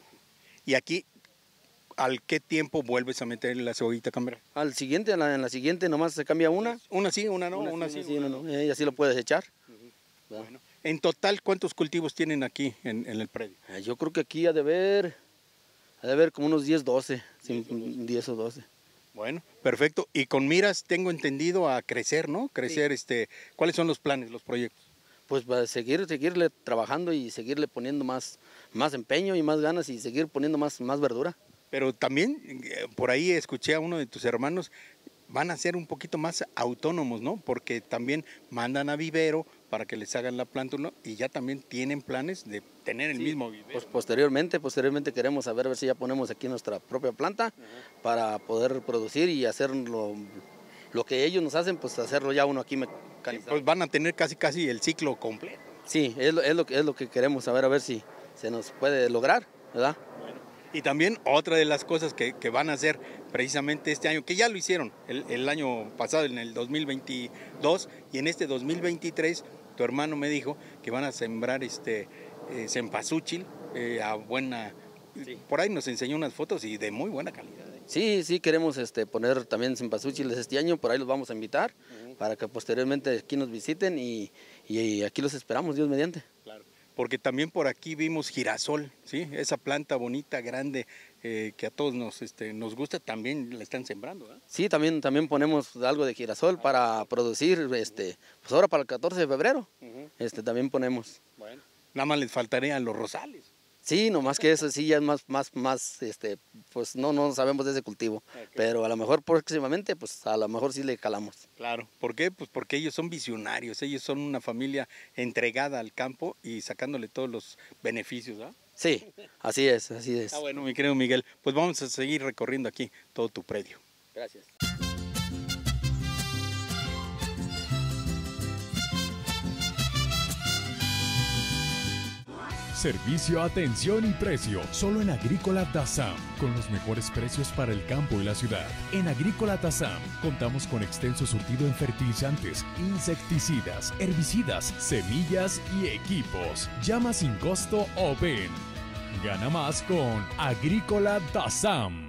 Y aquí, ¿al qué tiempo vuelves a meter la cebollita cambray? Al siguiente, en la siguiente nomás se cambia una. Una sí, una no, una sí, una no. Y así lo puedes echar. Bueno. En total, ¿cuántos cultivos tienen aquí en el predio? Yo creo que aquí ha de haber como unos 10, 12, 10 o 12. Bueno, perfecto. Y con miras, tengo entendido, a crecer, ¿no? Crecer, sí. ¿Cuáles son los planes, los proyectos? Pues para seguirle trabajando y seguirle poniendo más empeño y más ganas y seguir poniendo más verdura. Pero también, por ahí escuché a uno de tus hermanos, van a ser un poquito más autónomos, ¿no? Porque también mandan a vivero para que les hagan la planta, ¿no? Y ya también tienen planes de tener el mismo vivero. Pues posteriormente queremos ver si ya ponemos aquí nuestra propia planta para poder producir y hacer lo que ellos nos hacen, pues hacerlo ya uno aquí mecanizado. Pues van a tener casi el ciclo completo. Sí, es lo que queremos a ver si se nos puede lograr, ¿verdad? Y también otra de las cosas que van a hacer precisamente este año, que ya lo hicieron el año pasado, en el 2022, y en este 2023, tu hermano me dijo que van a sembrar cempasúchil a buena... Sí. Por ahí nos enseñó unas fotos y de muy buena calidad. Sí, queremos poner también cempasúchiles este año, por ahí los vamos a invitar, para que posteriormente aquí nos visiten y aquí los esperamos, Dios mediante. Claro. Porque también por aquí vimos girasol, ¿sí? Esa planta bonita, grande, que a todos nos gusta, también la están sembrando, ¿verdad? Sí, también ponemos algo de girasol para producir, pues ahora para el 14 de febrero, también ponemos. Bueno, nada más les faltarían los rosales. Sí, nomás que eso sí ya es más, pues no sabemos de ese cultivo, okay. Pero a lo mejor próximamente, pues a lo mejor sí le calamos. Claro, ¿por qué? Pues porque ellos son visionarios, ellos son una familia entregada al campo y sacándole todos los beneficios, ¿verdad? Sí, así es. Bueno, mi querido Miguel, pues vamos a seguir recorriendo aquí todo tu predio. Gracias. Servicio, atención y precio, solo en Agrícola Tazam, con los mejores precios para el campo y la ciudad. En Agrícola Tazam contamos con extenso surtido en fertilizantes, insecticidas, herbicidas, semillas y equipos. Llama sin costo o ven. Gana más con Agrícola Tazam.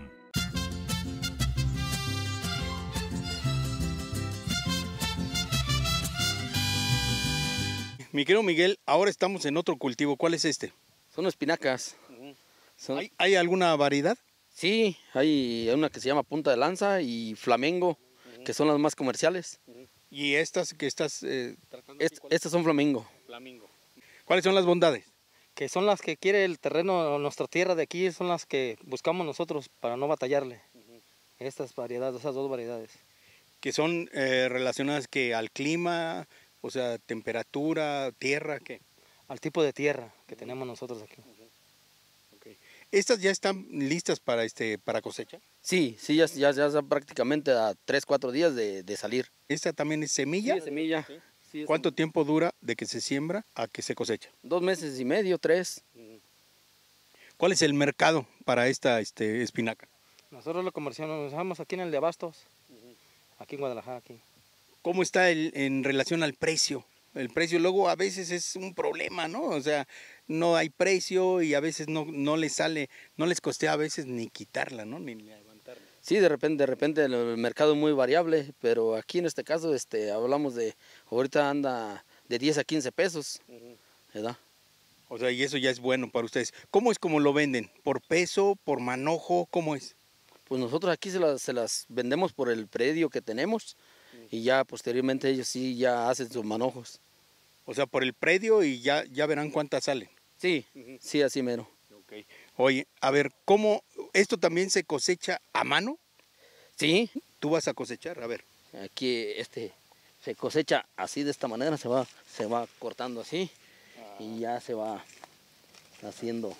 Mi querido Miguel, ahora estamos en otro cultivo. ¿Cuál es este? Son espinacas. ¿Hay alguna variedad? Sí, hay una que se llama Punta de Lanza y Flamengo, que son las más comerciales. ¿Y estas que estás tratando? Estas son Flamengo. ¿Cuáles son las bondades? Que son las que quiere el terreno, nuestra tierra de aquí, son las que buscamos nosotros para no batallarle. Estas variedades, esas dos variedades. Que son relacionadas que al clima... O sea, temperatura, tierra, ¿qué? al tipo de tierra que tenemos nosotros aquí. ¿Estas ya están listas para cosecha? Sí, sí, ya está prácticamente a 3, 4 días de salir. ¿Esta también es semilla? Sí, es semilla. Sí, ¿Cuánto tiempo dura de que se siembra a que se cosecha? 2 meses y medio, 3. ¿Cuál es el mercado para esta espinaca? Nosotros lo comercializamos aquí en el de Abastos, aquí en Guadalajara. Aquí. ¿Cómo está en relación al precio? El precio luego a veces es un problema, ¿no? O sea, no hay precio y a veces no les sale, no les costea a veces ni quitarla, ¿no? Ni levantarla. Sí, de repente el mercado es muy variable, pero aquí en este caso hablamos de, ahorita anda de 10 a 15 pesos, ¿verdad? O sea, y eso ya es bueno para ustedes. ¿Cómo es como lo venden? ¿Por peso, por manojo? ¿Cómo es? Pues nosotros aquí se las vendemos por el predio que tenemos y ya posteriormente ellos sí ya hacen sus manojos. O sea, por el predio y ya verán cuántas salen. Sí, sí, así mero. Okay. Oye, a ver, ¿cómo esto también se cosecha a mano? Sí. ¿Tú vas a cosechar? A ver. Aquí se cosecha así de esta manera, se va cortando así y ya se va haciendo.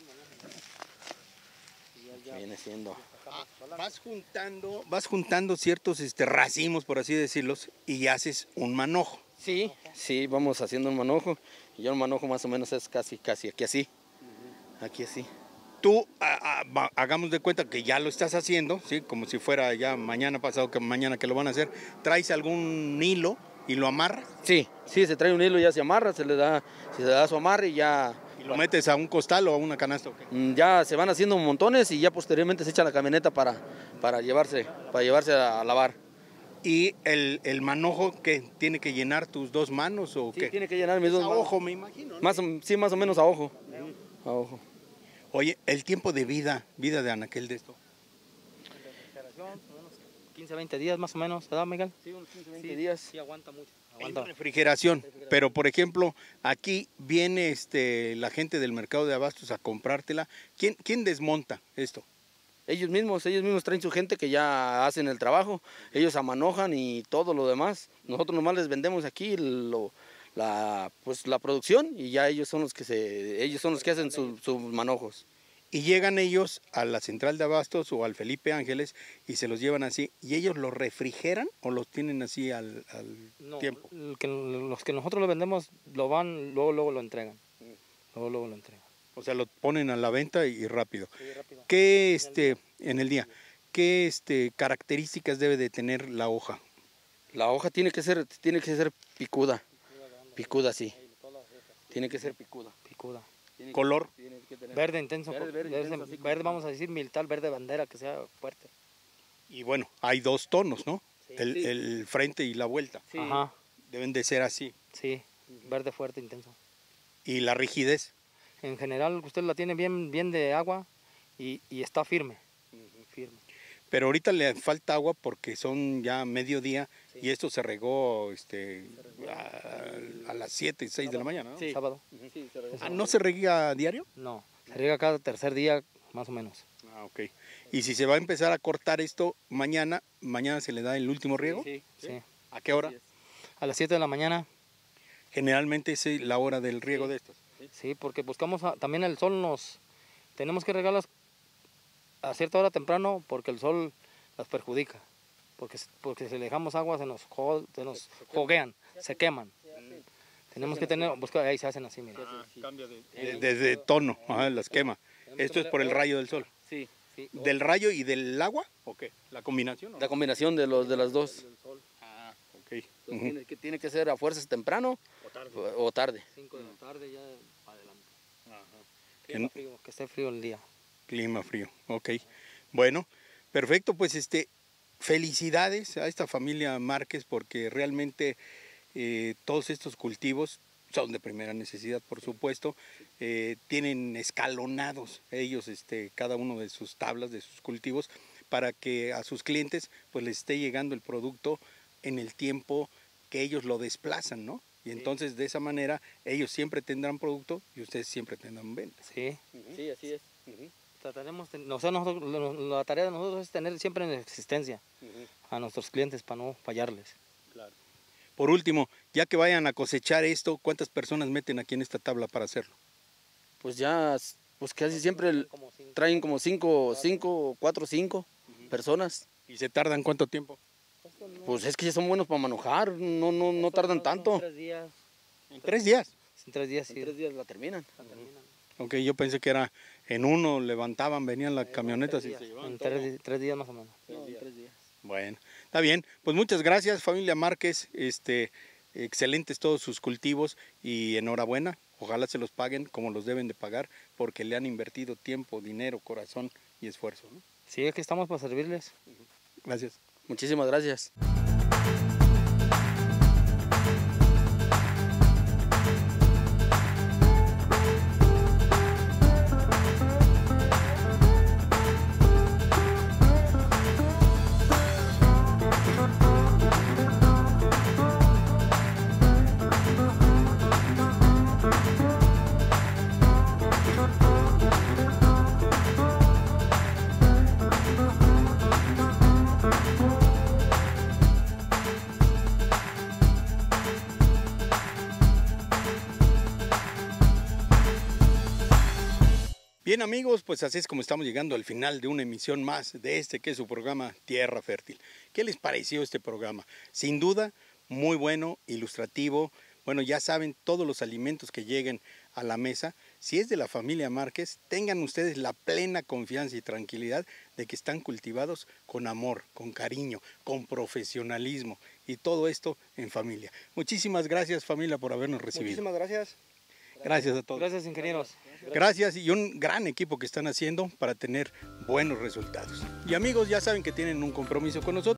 Viene siendo. Vas juntando ciertos racimos, por así decirlos, y haces un manojo. Sí, sí, vamos haciendo un manojo. Y ya un manojo más o menos es casi aquí así. Aquí así. Tú, hagamos de cuenta que ya lo estás haciendo, ¿sí? Como si fuera ya mañana pasado, que mañana que lo van a hacer. ¿Traes algún hilo y lo amarras? Sí, se trae un hilo y ya se amarra, se le da su amarre y ya... ¿Y lo metes a un costal o a una canasta o qué? Ya se van haciendo montones y ya posteriormente se echa la camioneta para llevarse a lavar. ¿Y el manojo que tiene que llenar tus 2 manos o qué? Sí, tiene que llenar mis 2 manos. A ojo, me imagino, ¿no? Más o menos a ojo. A ojo. Oye, el tiempo de vida de anaquel de esto. Unos 15, 20 días más o menos, ¿verdad, Miguel? Sí, unos 15, 20 días. Sí, aguanta mucho. En refrigeración. Pero, por ejemplo, aquí viene la gente del mercado de abastos a comprártela. ¿Quién desmonta esto? Ellos mismos traen su gente que ya hacen el trabajo, ellos amanojan y todo lo demás. Nosotros nomás les vendemos aquí la producción y ya ellos son los que hacen sus manojos. Y llegan ellos a la central de abastos o al Felipe Ángeles y se los llevan así. ¿Y ellos los refrigeran o los tienen así al tiempo? Los que nosotros los vendemos luego lo entregan. Luego lo entregan. O sea, lo ponen a la venta y rápido. Sí, rápido. ¿Qué en el día? ¿Qué características debe de tener la hoja? La hoja tiene que ser picuda. Picuda, sí. Tiene que ser picuda. ¿Color? Verde intenso. Verde, vamos a decir militar, verde bandera, que sea fuerte. Y bueno, hay 2 tonos, ¿no? Sí. El frente y la vuelta. Sí. Ajá. Deben de ser así. Sí, verde fuerte, intenso. ¿Y la rigidez? En general, usted la tiene bien de agua y está firme. Firme. Pero ahorita le falta agua porque son ya mediodía y esto se regó a las 7, 6 de la mañana, ¿no? Sí. Sábado. ¿No se rega a diario? No, se riega cada tercer día más o menos. Ah, ok. ¿Y si se va a empezar a cortar esto mañana se le da el último riego? Sí. ¿A qué hora? A las 7 de la mañana. Generalmente es la hora del riego de estos. Sí, porque buscamos también el sol, tenemos que regarlas a cierta hora temprano porque el sol las perjudica. Porque si le dejamos agua se nos joguean, se queman. Tenemos que buscar, ahí se hacen así, mira. Cambia de tono, las quema. Esto es por el rayo del sol. Sí. ¿Del rayo y del agua o qué? ¿La combinación? La combinación de las dos. Ah, ok. Tiene que ser a fuerzas temprano o tarde. 5 de la tarde ya adelante. Clima frío, que esté frío el día. Clima frío, ok. Bueno, perfecto, pues felicidades a esta familia Márquez porque realmente todos estos cultivos son de primera necesidad, por supuesto. Tienen escalonados ellos cada uno de sus tablas, de sus cultivos, para que a sus clientes pues les esté llegando el producto en el tiempo que ellos lo desplazan, ¿no? Y entonces de esa manera ellos siempre tendrán producto y ustedes siempre tendrán venta. Sí. Sí, así es. La tarea de nosotros es tener siempre en existencia a nuestros clientes para no fallarles. Claro. Por último, ya que vayan a cosechar esto, ¿cuántas personas meten aquí en esta tabla para hacerlo? Pues ya, pues casi siempre traen como 4 o 5 personas. ¿Y se tardan cuánto tiempo? Pues es que ya son buenos para manejar, no tardan tanto. 3 días. ¿En 3 días? En 3 días, sí. En 3 días la terminan. Ok, yo pensé que era en uno, levantaban, venían las camionetas y se llevaban. En 3 días más o menos. No, 3 días. Bueno, está bien. Pues muchas gracias, familia Márquez. Excelentes todos sus cultivos y enhorabuena. Ojalá se los paguen como los deben de pagar porque le han invertido tiempo, dinero, corazón y esfuerzo, ¿no? Sí, aquí estamos para servirles. Gracias. Muchísimas gracias. Bien amigos, pues así es como estamos llegando al final de una emisión más de que es su programa Tierra Fértil. ¿Qué les pareció este programa? Sin duda, muy bueno, ilustrativo. Bueno, ya saben, todos los alimentos que lleguen a la mesa, si es de la familia Márquez, tengan ustedes la plena confianza y tranquilidad de que están cultivados con amor, con cariño, con profesionalismo y todo esto en familia. Muchísimas gracias familia por habernos recibido. Muchísimas gracias. Gracias a todos. Gracias, ingenieros. Gracias y un gran equipo que están haciendo para tener buenos resultados. Y amigos, ya saben que tienen un compromiso con nosotros.